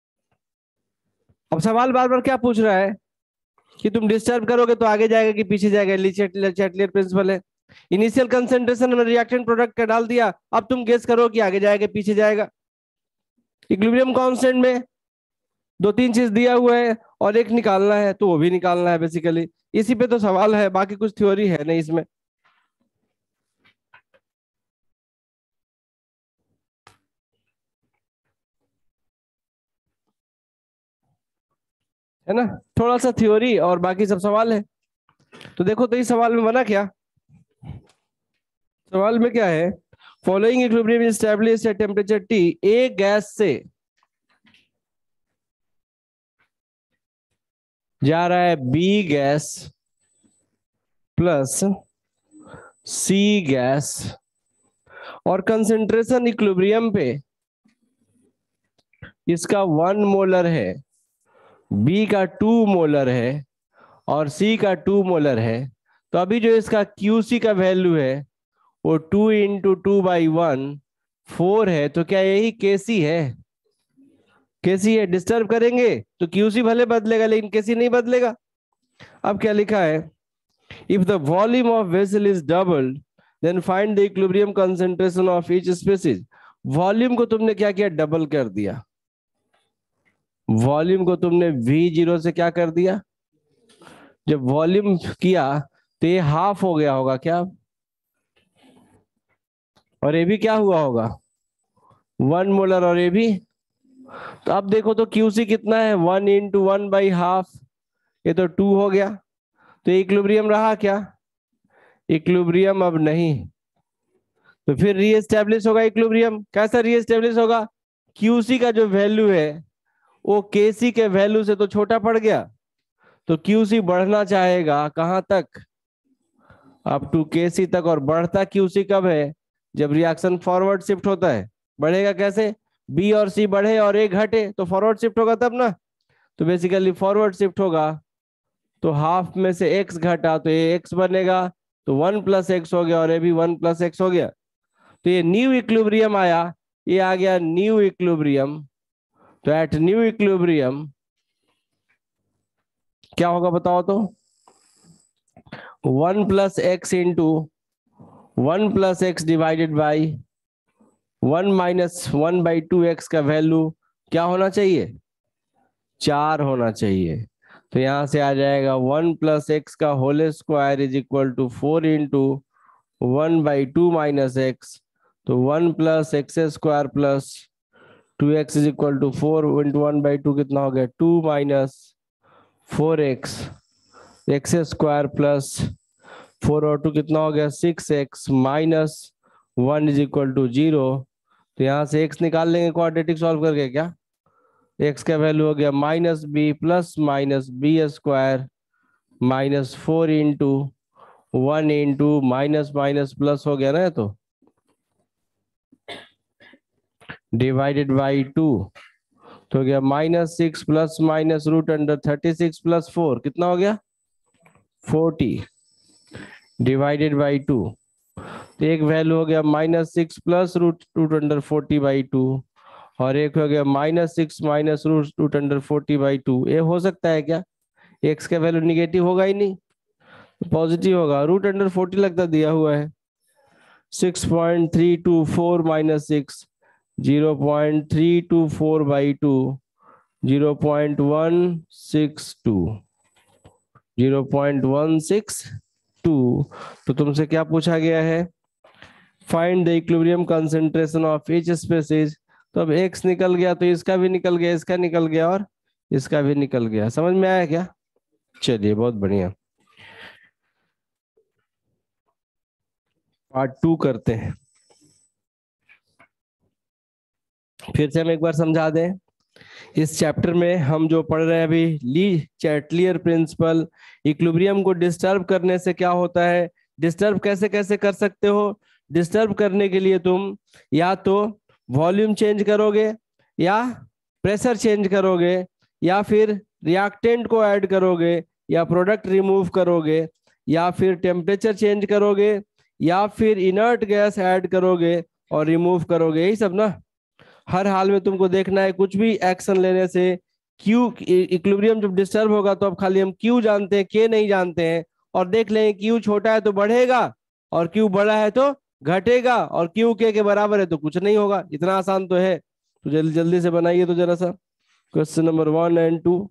अब सवाल बार बार क्या पूछ रहा है कि तुम डिस्टर्ब करोगे तो आगे जाएगा कि पीछे जाएगा, चैटलियर प्रिंसिपल है। इनिशियल कंसंट्रेशन में रिएक्टेंट प्रोडक्ट का डाल दिया, अब तुम गेस करो कि आगे जाएगा पीछे जाएगा। इक्विलिब्रियम कांस्टेंट में दो तीन चीज दिया हुआ है और एक निकालना है, तो वो भी निकालना है बेसिकली। इसी पे तो सवाल है, बाकी कुछ थ्योरी है नहीं इसमें। है ना, थोड़ा सा थ्योरी और बाकी सब सवाल है। तो देखो तो इस सवाल में बना क्या, सवाल में क्या है, following equilibrium is established at temperature T. A gas से जा रहा है B gas plus C gas, और कंसेंट्रेशन इक्विलिब्रियम पे इसका 1 मोलर है, बी का 2 मोलर है और सी का 2 मोलर है। तो अभी जो इसका क्यूसी का वैल्यू है वो 2 इंटू 2/1 4 है। तो क्या यही केसी है? केसी है, डिस्टर्ब करेंगे तो क्यूसी भले बदलेगा लेकिन केसी नहीं बदलेगा। अब क्या लिखा है, if the volume of vessel is doubled then find the equilibrium concentration of each species. Volume को तुमने क्या किया, डबल कर दिया। वॉल्यूम को तुमने V0 से क्या कर दिया, जब वॉल्यूम किया तो ये हाफ हो गया होगा क्या, और ये भी क्या हुआ होगा 1 मोलर, और ये भी। तो अब देखो तो क्यूसी कितना है, 1 इंटू 1/2, ये तो 2 हो गया। तो इक्विलिब्रियम रहा क्या, इक्विलिब्रियम अब नहीं। तो फिर रीएस्टेब्लिश होगा इक्विलिब्रियम। कैसा रीएस्टेब्लिश होगा, क्यूसी का जो वैल्यू है वो केसी के वैल्यू से तो छोटा पड़ गया, तो क्यूसी बढ़ना चाहेगा कहां तक, अप टू केसी तक। और बढ़ता क्यूसी कब है, जब रिएक्शन फॉरवर्ड शिफ्ट होता है। बढ़ेगा कैसे, बी और सी बढ़े और ए घटे तो फॉरवर्ड शिफ्ट होगा तब ना। तो बेसिकली फॉरवर्ड शिफ्ट होगा तो हाफ में से एक्स घटा तो ये एक्स बनेगा, तो 1 प्लस एक्स हो गया और ये भी 1 प्लस एक्स हो गया। तो ये न्यू इक्विलिब्रियम आया, ये आ गया न्यू इक्विलिब्रियम। तो एट न्यू इक्विलिब्रियम क्या होगा बताओ तो, 1 plus X into 1 plus X divided by 1 minus 1/2 X का वैल्यू क्या होना चाहिए, 4 होना चाहिए। तो यहां से आ जाएगा 1 प्लस एक्स का whole square is equal to 4 into 1/2 minus X. तो 1 plus X square plus 2x is equal to 4 into 1/2 कितना हो गया, 2 minus 4x, x square plus 4 और 2 कितना हो गया 6x minus 1 is equal to 0। तो यहाँ से x निकाल लेंगे क्वाड्रेटिक सॉल्व करके, क्या x का वैल्यू हो गया minus B plus minus B square minus 4 into 1 into minus minus plus हो गया ना, तो डिवाइडेड बाई 2। तो हो गया -6 plus minus root under 36 plus 4 कितना हो गया 40 डिवाइडेड बाई 2। तो एक वैल्यू हो गया -6 प्लस रूट अंडर 40/2 और एक हो गया -6 माइनस रूट अंडर 40/2। ये हो सकता है क्या, एक्स का वैल्यू निगेटिव होगा ही नहीं, पॉजिटिव होगा। रूट अंडर 40 लगता दिया हुआ है, 6.324 माइनस 6 0.324/2 0.162 0.162। तो तुमसे क्या पूछा गया है, find the equilibrium concentration of each species. तो अब एक्स निकल गया तो इसका भी निकल गया, इसका निकल गया और इसका भी निकल गया। समझ में आया क्या, चलिए बहुत बढ़िया। पार्ट 2 करते हैं, फिर से हम एक बार समझा दें। इस चैप्टर में हम जो पढ़ रहे हैं अभी, ली चैटलियर प्रिंसिपल, इक्विलिब्रियम को डिस्टर्ब करने से क्या होता है, डिस्टर्ब कैसे कैसे कर सकते हो? डिस्टर्ब करने के लिए तुम या तो वॉल्यूम चेंज करोगे, या प्रेशर चेंज करोगे, या फिर रिएक्टेंट को ऐड करोगे, या प्रोडक्ट रिमूव करोगे, या फिर टेम्परेचर चेंज करोगे, या फिर इनर्ट गैस ऐड करोगे और रिमूव करोगे। यही सब ना। हर हाल में तुमको देखना है, कुछ भी एक्शन लेने से क्यू, इक्विलिब्रियम जब डिस्टर्ब होगा तो अब खाली हम क्यू जानते हैं, के नहीं जानते हैं। और देख लें क्यू छोटा है तो बढ़ेगा, और क्यू बड़ा है तो घटेगा, और क्यू के बराबर है तो कुछ नहीं होगा। इतना आसान तो है। तो जल्दी जल्दी से बनाइए तो जरा सा question number 1 and 2।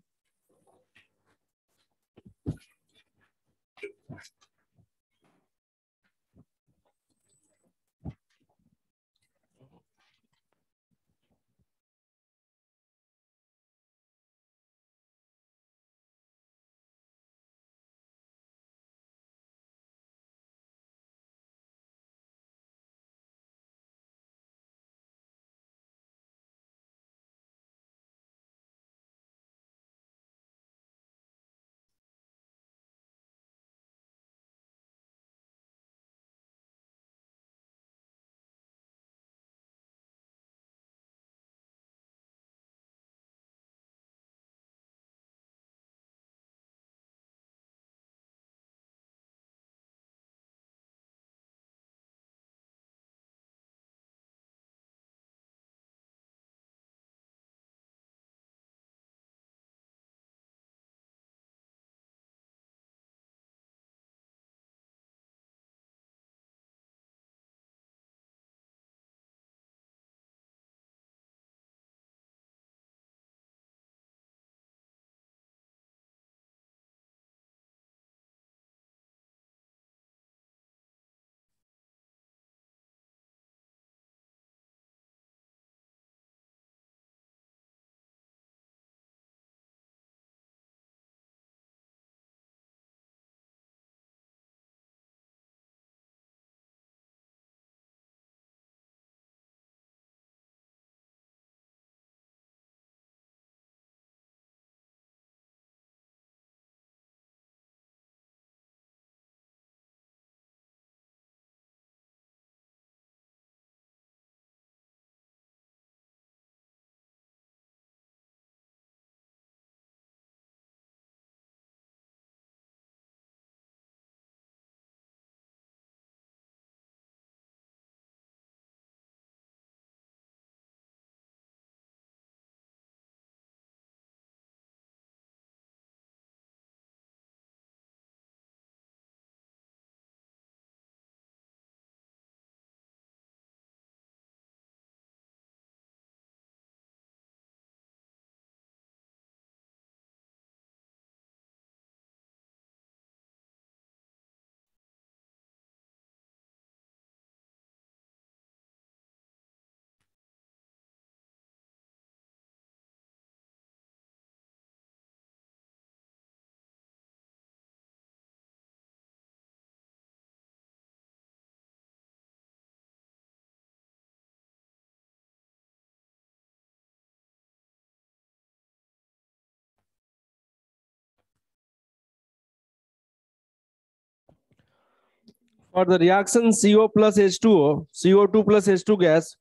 For the reaction CO plus H2O, CO2 plus H2 gas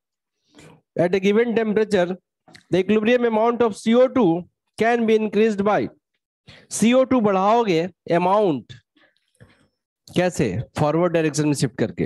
at a given temperature, the equilibrium amount of CO2 can be increased by। CO2 बढ़ाओगे अमाउंट कैसे? फॉरवर्ड डायरेक्शन में शिफ्ट करके।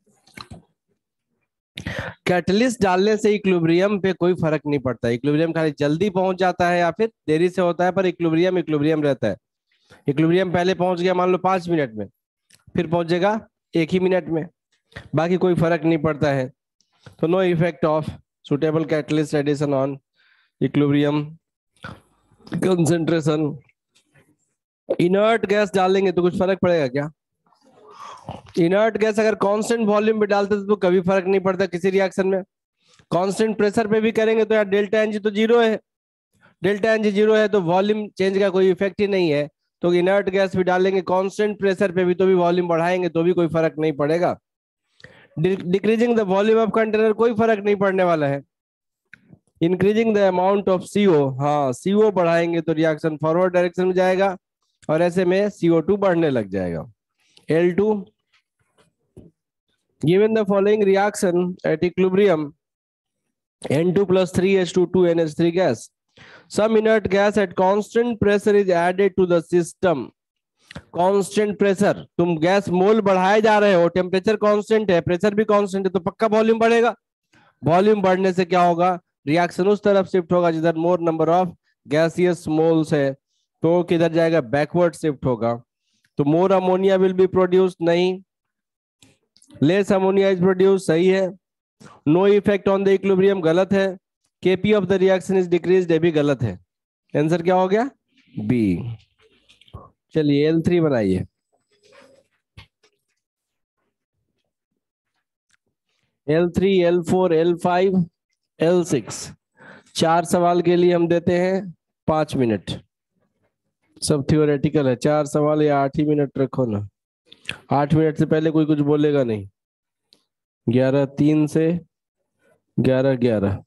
Catalyst डालने से equilibrium पे कोई फर्क नहीं पड़ता। इक्विलिब्रियम खाली जल्दी पहुंच जाता है या फिर देरी से होता है, पर इक्विलिब्रियम इक्विलिब्रियम रहता है। इक्विलिब्रियम पहले पहुंच गया मान लो 5 मिनट में, फिर पहुंचेगा 1 ही मिनट में, बाकी कोई फर्क नहीं पड़ता है। तो no effect of suitable catalyst addition on equilibrium concentration. Inert gas डालेंगे तो कुछ फर्क पड़ेगा क्या? इनर्ट गैस अगर कांस्टेंट वॉल्यूम पे डालते तो कभी फर्क नहीं पड़ता किसी रिएक्शन में। कांस्टेंट प्रेशर पे भी करेंगे तो यार डेल्टा एनजी तो जीरो है, डेल्टा एनजी जीरो है तो वॉल्यूम चेंज का कोई इफेक्ट ही नहीं है। तो इनर्ट गैस भी डालेंगे कांस्टेंट प्रेशर पे भी तो भी वॉल्यूम बढ़ाएंगे तो भी कोई फर्क नहीं पड़ेगा। Decreasing the volume of container कोई फर्क नहीं पड़ने वाला है। Increasing the amount of CO, हाँ सीओ बढ़ाएंगे तो रिएक्शन फॉरवर्ड डायरेक्शन में जाएगा और ऐसे में CO2 बढ़ने लग जाएगा। L2 Given the following reaction at equilibrium, N2 plus 3H2 2NH3 gas, some inert gas at constant pressure is added to the system. Constant pressure, तुम गैस मोल बढ़ाए जा रहे हो, टेम्परेचर कांस्टेंट है, प्रेशर भी कांस्टेंट है, तो पक्का वॉल्यूम बढ़ेगा। वॉल्यूम बढ़ने से क्या होगा, रिएक्शन उस तरफ शिफ्ट होगा जिधर more number of gaseous moles है, तो किधर जाएगा, बैकवर्ड शिफ्ट होगा। तो more ammonia will be produce, नहीं, लेस अमोनिया इज प्रोड्यूस, सही है। No effect on the equilibrium, गलत है। KP of the reaction is decreased, ये भी गलत है। आंसर क्या हो गया, बी। चलिए L3 बनाइए। L3, L4, L5, L6, 4 सवाल के लिए हम देते हैं 5 मिनट। सब थियोरेटिकल है, 4 सवाल या 8 ही मिनट रखो ना, 8 मिनट से पहले कोई कुछ बोलेगा नहीं। 11:03 से 11:11।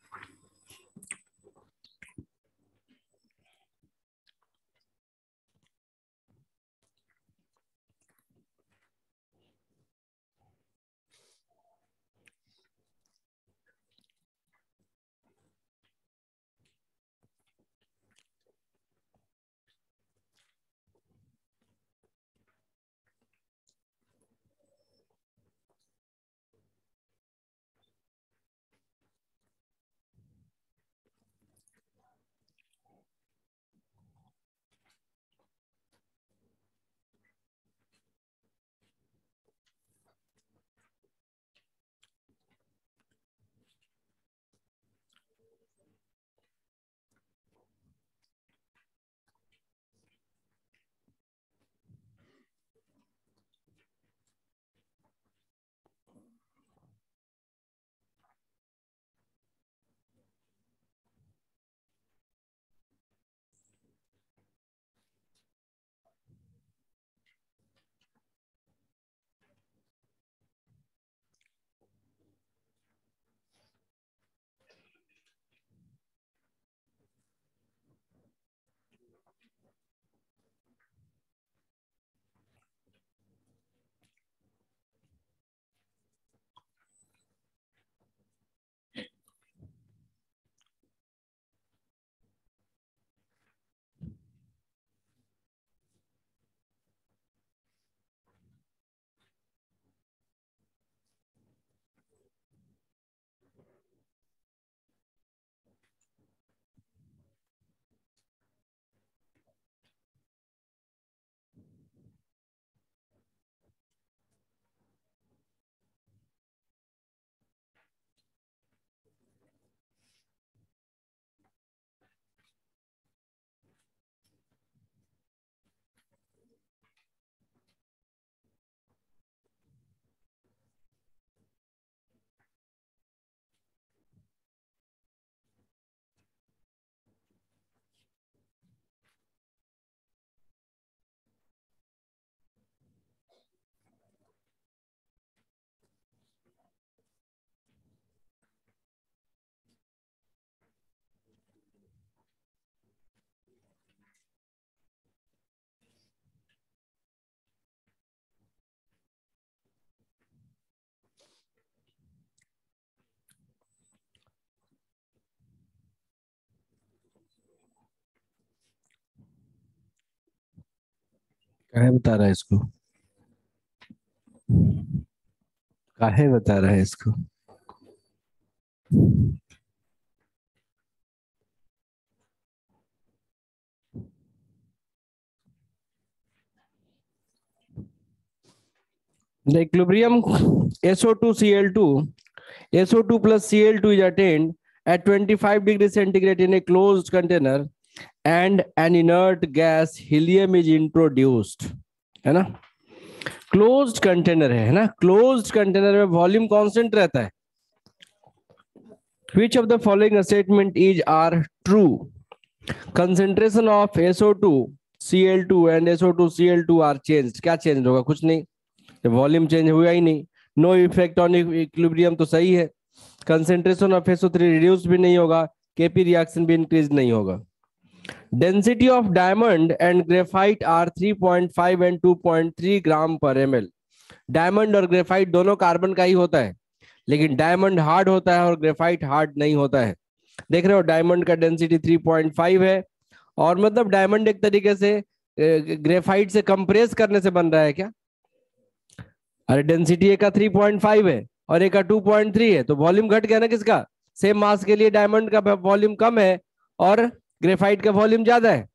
काहे बता रहा है इसको, काहे बता रहा है इसको। The equilibrium SO2Cl2, SO2 plus Cl2 is attained at 25 degrees centigrade in a closed container and an inert gas helium is introduced, है ना। क्लोज्ड कंटेनर है ना, क्लोज्ड कंटेनर में वॉल्यूम कांस्टेंट रहता है। Which of the following statement is are true? Concentration of SO2 Cl2 and SO2 Cl2 are changed. क्या change होगा, कुछ नहीं, वॉल्यूम चेंज हुआ ही नहीं। नो इफेक्ट ऑन इक्विलिब्रियम तो सही है। कंसेंट्रेशन ऑफ SO3 रिड्यूस भी नहीं होगा, केपी रिएक्शन भी इंक्रीज नहीं होगा। Density of diamond and graphite are 3.5 and 2.3 gram पर ml। डायमंड और ग्रेफाइट दोनों कार्बन का ही होता है, लेकिन डायमंड हार्ड होता है और ग्रेफाइट हार्ड नहीं होता है। देख रहे हो डायमंड का डेंसिटी 3.5 है, और मतलब डायमंड एक तरीके से ग्रेफाइट से कंप्रेस करने से बन रहा है क्या? अरे डेंसिटी एक का 3.5 है और एक का 2.3 है, तो वॉल्यूम घट गया ना किसका? सेम मास के लिए डायमंड का वॉल्यूम कम है और ग्रेफाइट का वॉल्यूम ज्यादा है।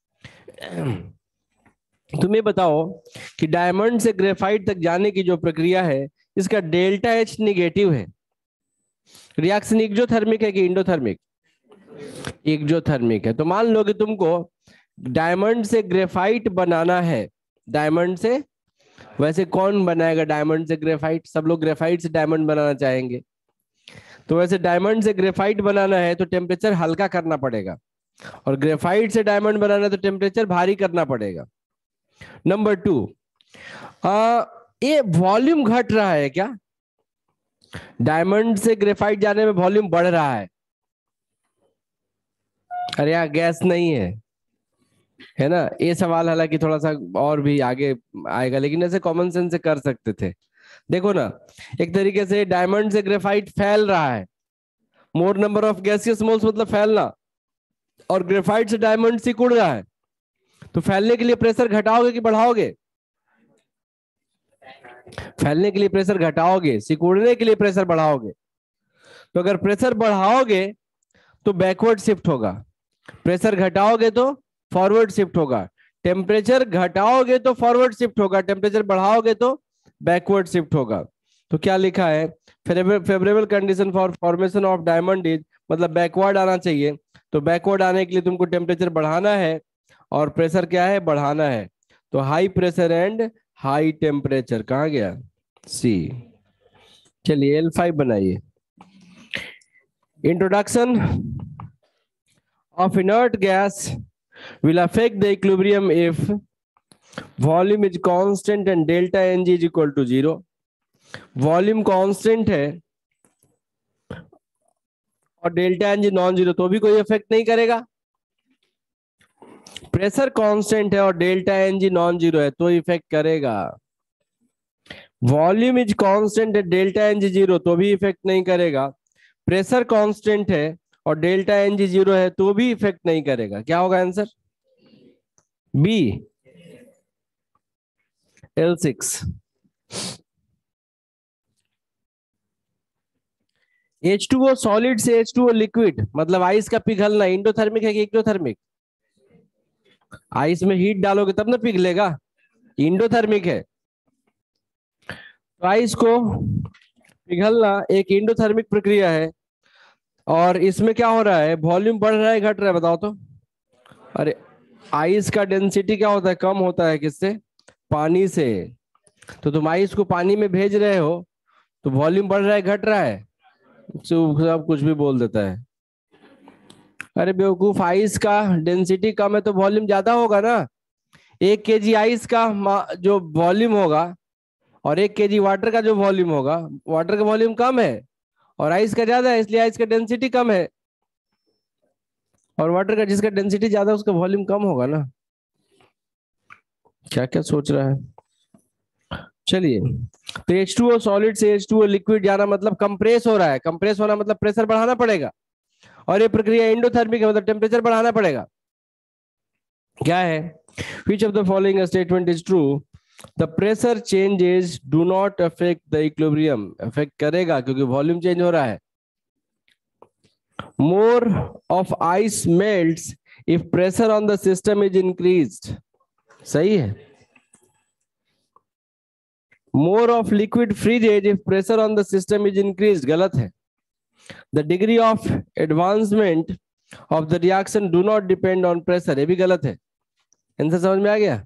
तुम ये बताओ कि डायमंड से ग्रेफाइट तक जाने की जो प्रक्रिया है, इसका डेल्टा एच निगेटिव है। रिएक्शन एक्सोथर्मिक है कि इंडोथर्मिक? एक्सोथर्मिक है। तो मान लो कि तुमको डायमंड से ग्रेफाइट बनाना है। डायमंड से, वैसे कौन बनाएगा डायमंड से ग्रेफाइट? सब लोग ग्रेफाइट से डायमंड बनाना चाहेंगे। तो वैसे डायमंड से ग्रेफाइट बनाना है तो टेम्परेचर हल्का करना पड़ेगा, और ग्रेफाइट से डायमंड बनाना है तो टेम्परेचर भारी करना पड़ेगा। नंबर 2, ये वॉल्यूम घट रहा है क्या? डायमंड से ग्रेफाइट जाने में वॉल्यूम बढ़ रहा है। अरे यहाँ गैस नहीं है ना? ये सवाल हालांकि थोड़ा सा और भी आगे आएगा, लेकिन ऐसे कॉमन सेंस से कर सकते थे। देखो ना, एक तरीके से डायमंड से ग्रेफाइट फैल रहा है, more number of gaseous moles मतलब फैलना, और ग्रेफाइट से डायमंड सिकुड़ रहा है। तो फैलने के लिए प्रेशर घटाओगे कि बढ़ाओगे? फैलने के लिए प्रेशर घटाओगे, सिकुड़ने के लिए प्रेशर बढ़ाओगे। तो अगर प्रेशर बढ़ाओगे तो बैकवर्ड शिफ्ट होगा, प्रेशर घटाओगे तो फॉरवर्ड शिफ्ट होगा। टेम्परेचर घटाओगे तो फॉरवर्ड शिफ्ट होगा, टेम्परेचर बढ़ाओगे तो बैकवर्ड शिफ्ट होगा। तो क्या लिखा है? Favourable condition for formation of diamond is, मतलब बैकवर्ड आना चाहिए। तो बैकवर्ड आने के लिए तुमको टेम्परेचर बढ़ाना है और प्रेशर क्या है? बढ़ाना है। तो high pressure and high temperature कहाँ गया? सी। चलिए L5 बनाइए। Introduction of inert gas will affect the equilibrium if volume is constant and delta Ng is equal to 0. Volume constant है और delta N G non zero तो भी कोई effect नहीं करेगा। प्रेशर कांस्टेंट है और delta N G non zero है तो इफेक्ट करेगा। वॉल्यूम इज कांस्टेंट है, डेल्टा एन जी जीरो तो भी इफेक्ट नहीं करेगा। प्रेशर कांस्टेंट है और डेल्टा एन जी जीरो है तो भी इफेक्ट नहीं करेगा। क्या होगा answer? B, L6। H2O solid से H2O लिक्विड, मतलब आइस का पिघलना इंडोथर्मिक है कि एक्टोथर्मिक? आइस में हीट डालोगे तब ना पिघलेगा, इंडोथर्मिक है। तो आइस को पिघलना एक इंडोथर्मिक प्रक्रिया है, और इसमें क्या हो रहा है? वॉल्यूम बढ़ रहा है घट रहा है? बताओ तो। अरे आइस का डेंसिटी क्या होता है? कम होता है किससे? पानी से। तो तुम आइस को पानी में भेज रहे हो तो वॉल्यूम बढ़ रहा है घट रहा है? सब कुछ भी बोल देता है। अरे बेवकूफ, आइस का डेंसिटी कम है तो वॉल्यूम ज्यादा होगा ना। 1 kg आइस का जो वॉल्यूम होगा और 1 kg वाटर का जो वॉल्यूम होगा, वाटर का वॉल्यूम कम है और आइस का ज्यादा है, इसलिए आइस का डेंसिटी कम है। और वाटर का जिसका डेंसिटी ज्यादा है उसका वॉल्यूम कम होगा ना। क्या क्या सोच रहा है। चलिए, तो H2O सॉलिड से H2O लिक्विड जाना मतलब कंप्रेस हो रहा है। कंप्रेस होना मतलब प्रेशर बढ़ाना पड़ेगा, और ये प्रक्रिया एंडोथर्मिक है मतलब टेम्परेचर बढ़ाना पड़ेगा। क्या है? Which of the following statement is true? The pressure changes do not affect the equilibrium. Affect करेगा क्योंकि वॉल्यूम चेंज हो रहा है। More of ice melts if pressure on the system is increased. सही है। More of liquid freezes if pressure on the system is increased. गलत है। The degree of advancement of the reaction do not depend on pressure. ये भी गलत है। Answer समझ में आ गया?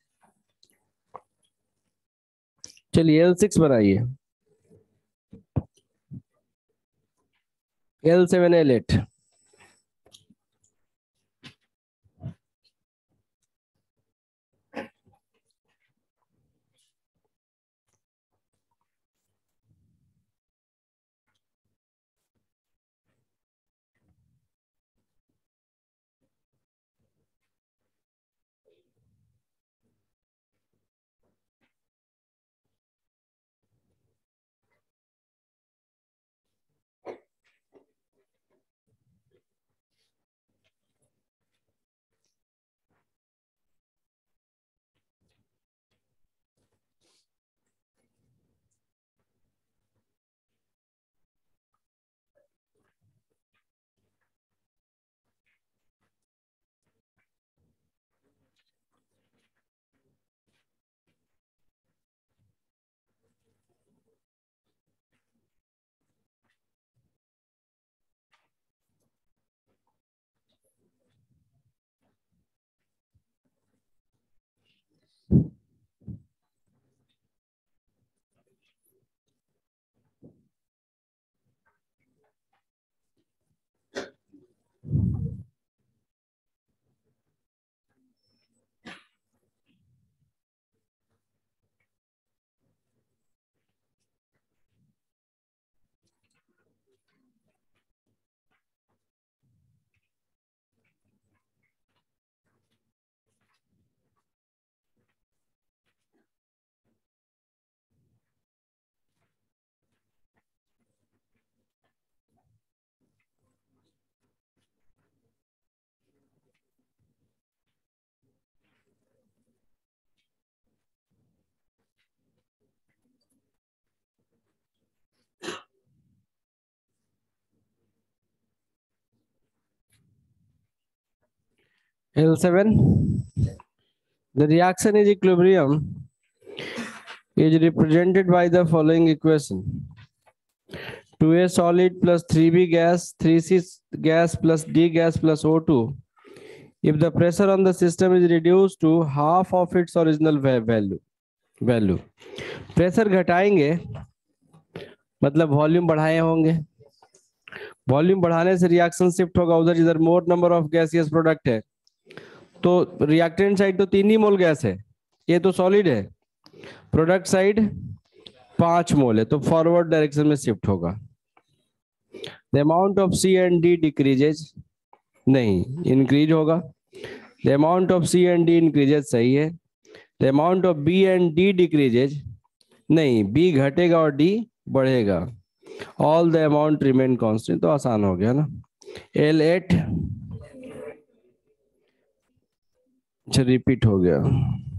चलिए L6 बनाइए। L7 L8। L7, the reaction is equilibrium is represented by the following equation: 2A solid plus 3B gas, 3C gas plus D gas plus O2. If the pressure on the system is reduced to half of its original value, pressure घटाएंगे मतलब volume बढ़ाए होंगे, volume बढ़ाने से reaction shift होगा उधर जिधर more number of gaseous product है। तो रिएक्टेंट साइड तो 3 ही मोल गैस है, ये तो सॉलिड है, प्रोडक्ट साइड 5 मोल है, तो फॉरवर्ड डायरेक्शन में शिफ्ट होगा। The amount of C and D decreases, नहीं इंक्रीज होगा। The amount of C and D increases, सही है। The amount of B and D decreases, नहीं बी घटेगा और डी बढ़ेगा। All the amount remain constant, तो आसान हो गया ना। L8 अच्छा रिपीट हो गया,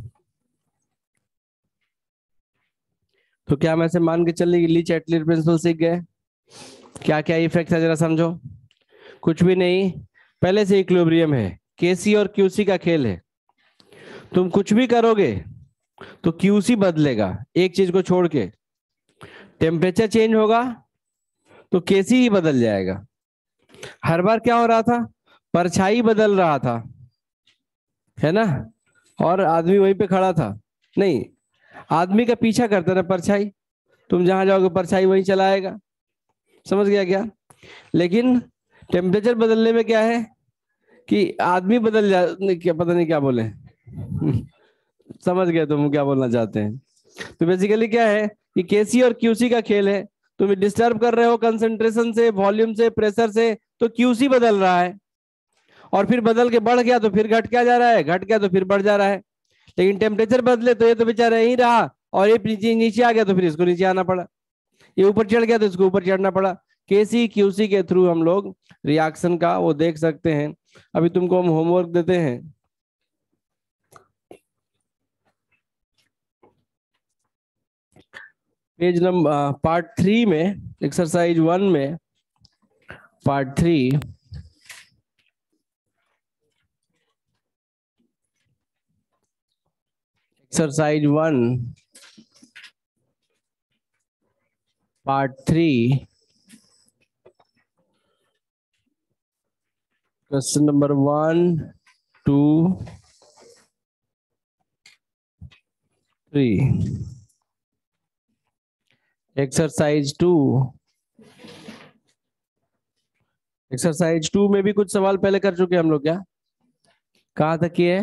तो क्या हम ऐसे मान के चलने की लीच एटली प्रिंसिपल सीख गए? क्या क्या इफेक्ट है जरा समझो। कुछ भी नहीं, पहले से इक्विलिब्रियम है, केसी और क्यूसी का खेल है। तुम कुछ भी करोगे तो क्यूसी बदलेगा, एक चीज को छोड़ के। टेम्परेचर चेंज होगा तो केसी ही बदल जाएगा। हर बार क्या हो रहा था, परछाई बदल रहा था, है ना, और आदमी वहीं पे खड़ा था। नहीं, आदमी का पीछा करता ना परछाई, तुम जहां जाओगे परछाई वहीं चला आएगा। समझ गया क्या? लेकिन टेम्परेचर बदलने में क्या है कि आदमी बदल जा, क्या पता नहीं क्या बोले समझ गए तुम क्या बोलना चाहते हैं। तो बेसिकली क्या है कि केसी और क्यूसी का खेल है। तुम डिस्टर्ब कर रहे हो कंसंट्रेशन से, वॉल्यूम से, प्रेशर से, तो क्यूसी बदल रहा है, और फिर बदल के बढ़ गया तो फिर घट क्या जा रहा है, घट गया तो फिर बढ़ जा रहा है। लेकिन टेम्परेचर बदले तो ये तो बेचारा यहीं रहा, और ये नीचे नीचे आ गया तो फिर इसको नीचे आना पड़ा, ये ऊपर चढ़ गया तो इसको ऊपर चढ़ना पड़ा। केसी क्यूसी के थ्रू हम लोग रिएक्शन का वो देख सकते हैं। अभी तुमको हम होमवर्क देते हैं, पेज नंबर पार्ट 3 में, एक्सरसाइज 1 में, part 3 exercise 1 part 3 question number 1, 2, 3, exercise 2। Exercise 2 में भी कुछ सवाल पहले कर चुके हम लोग, क्या कहाँ तक किए?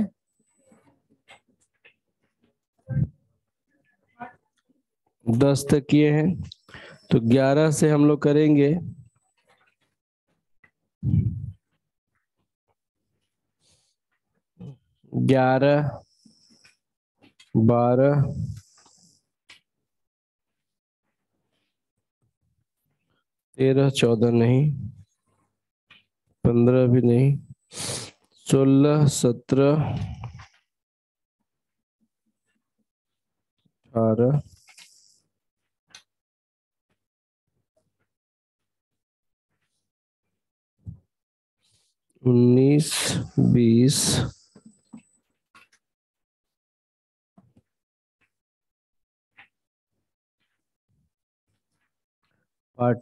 10 तक किए हैं, तो 11 से हम लोग करेंगे 11, 12, 13, 14 नहीं, 15 भी नहीं, 16, 17, 18, 19, 20, पार्ट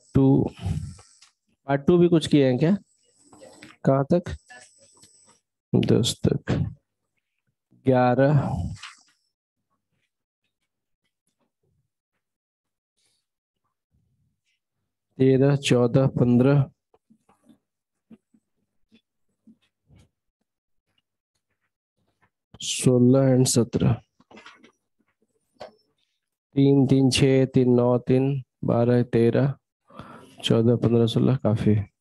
2 भी कुछ किए हैं क्या? कहाँ तक? 10 तक। 11, 13, 14, 15, 16 एंड 17, 3, 3, 6, 3, 9, 3, 12, 13, 14, 15, 16 काफी।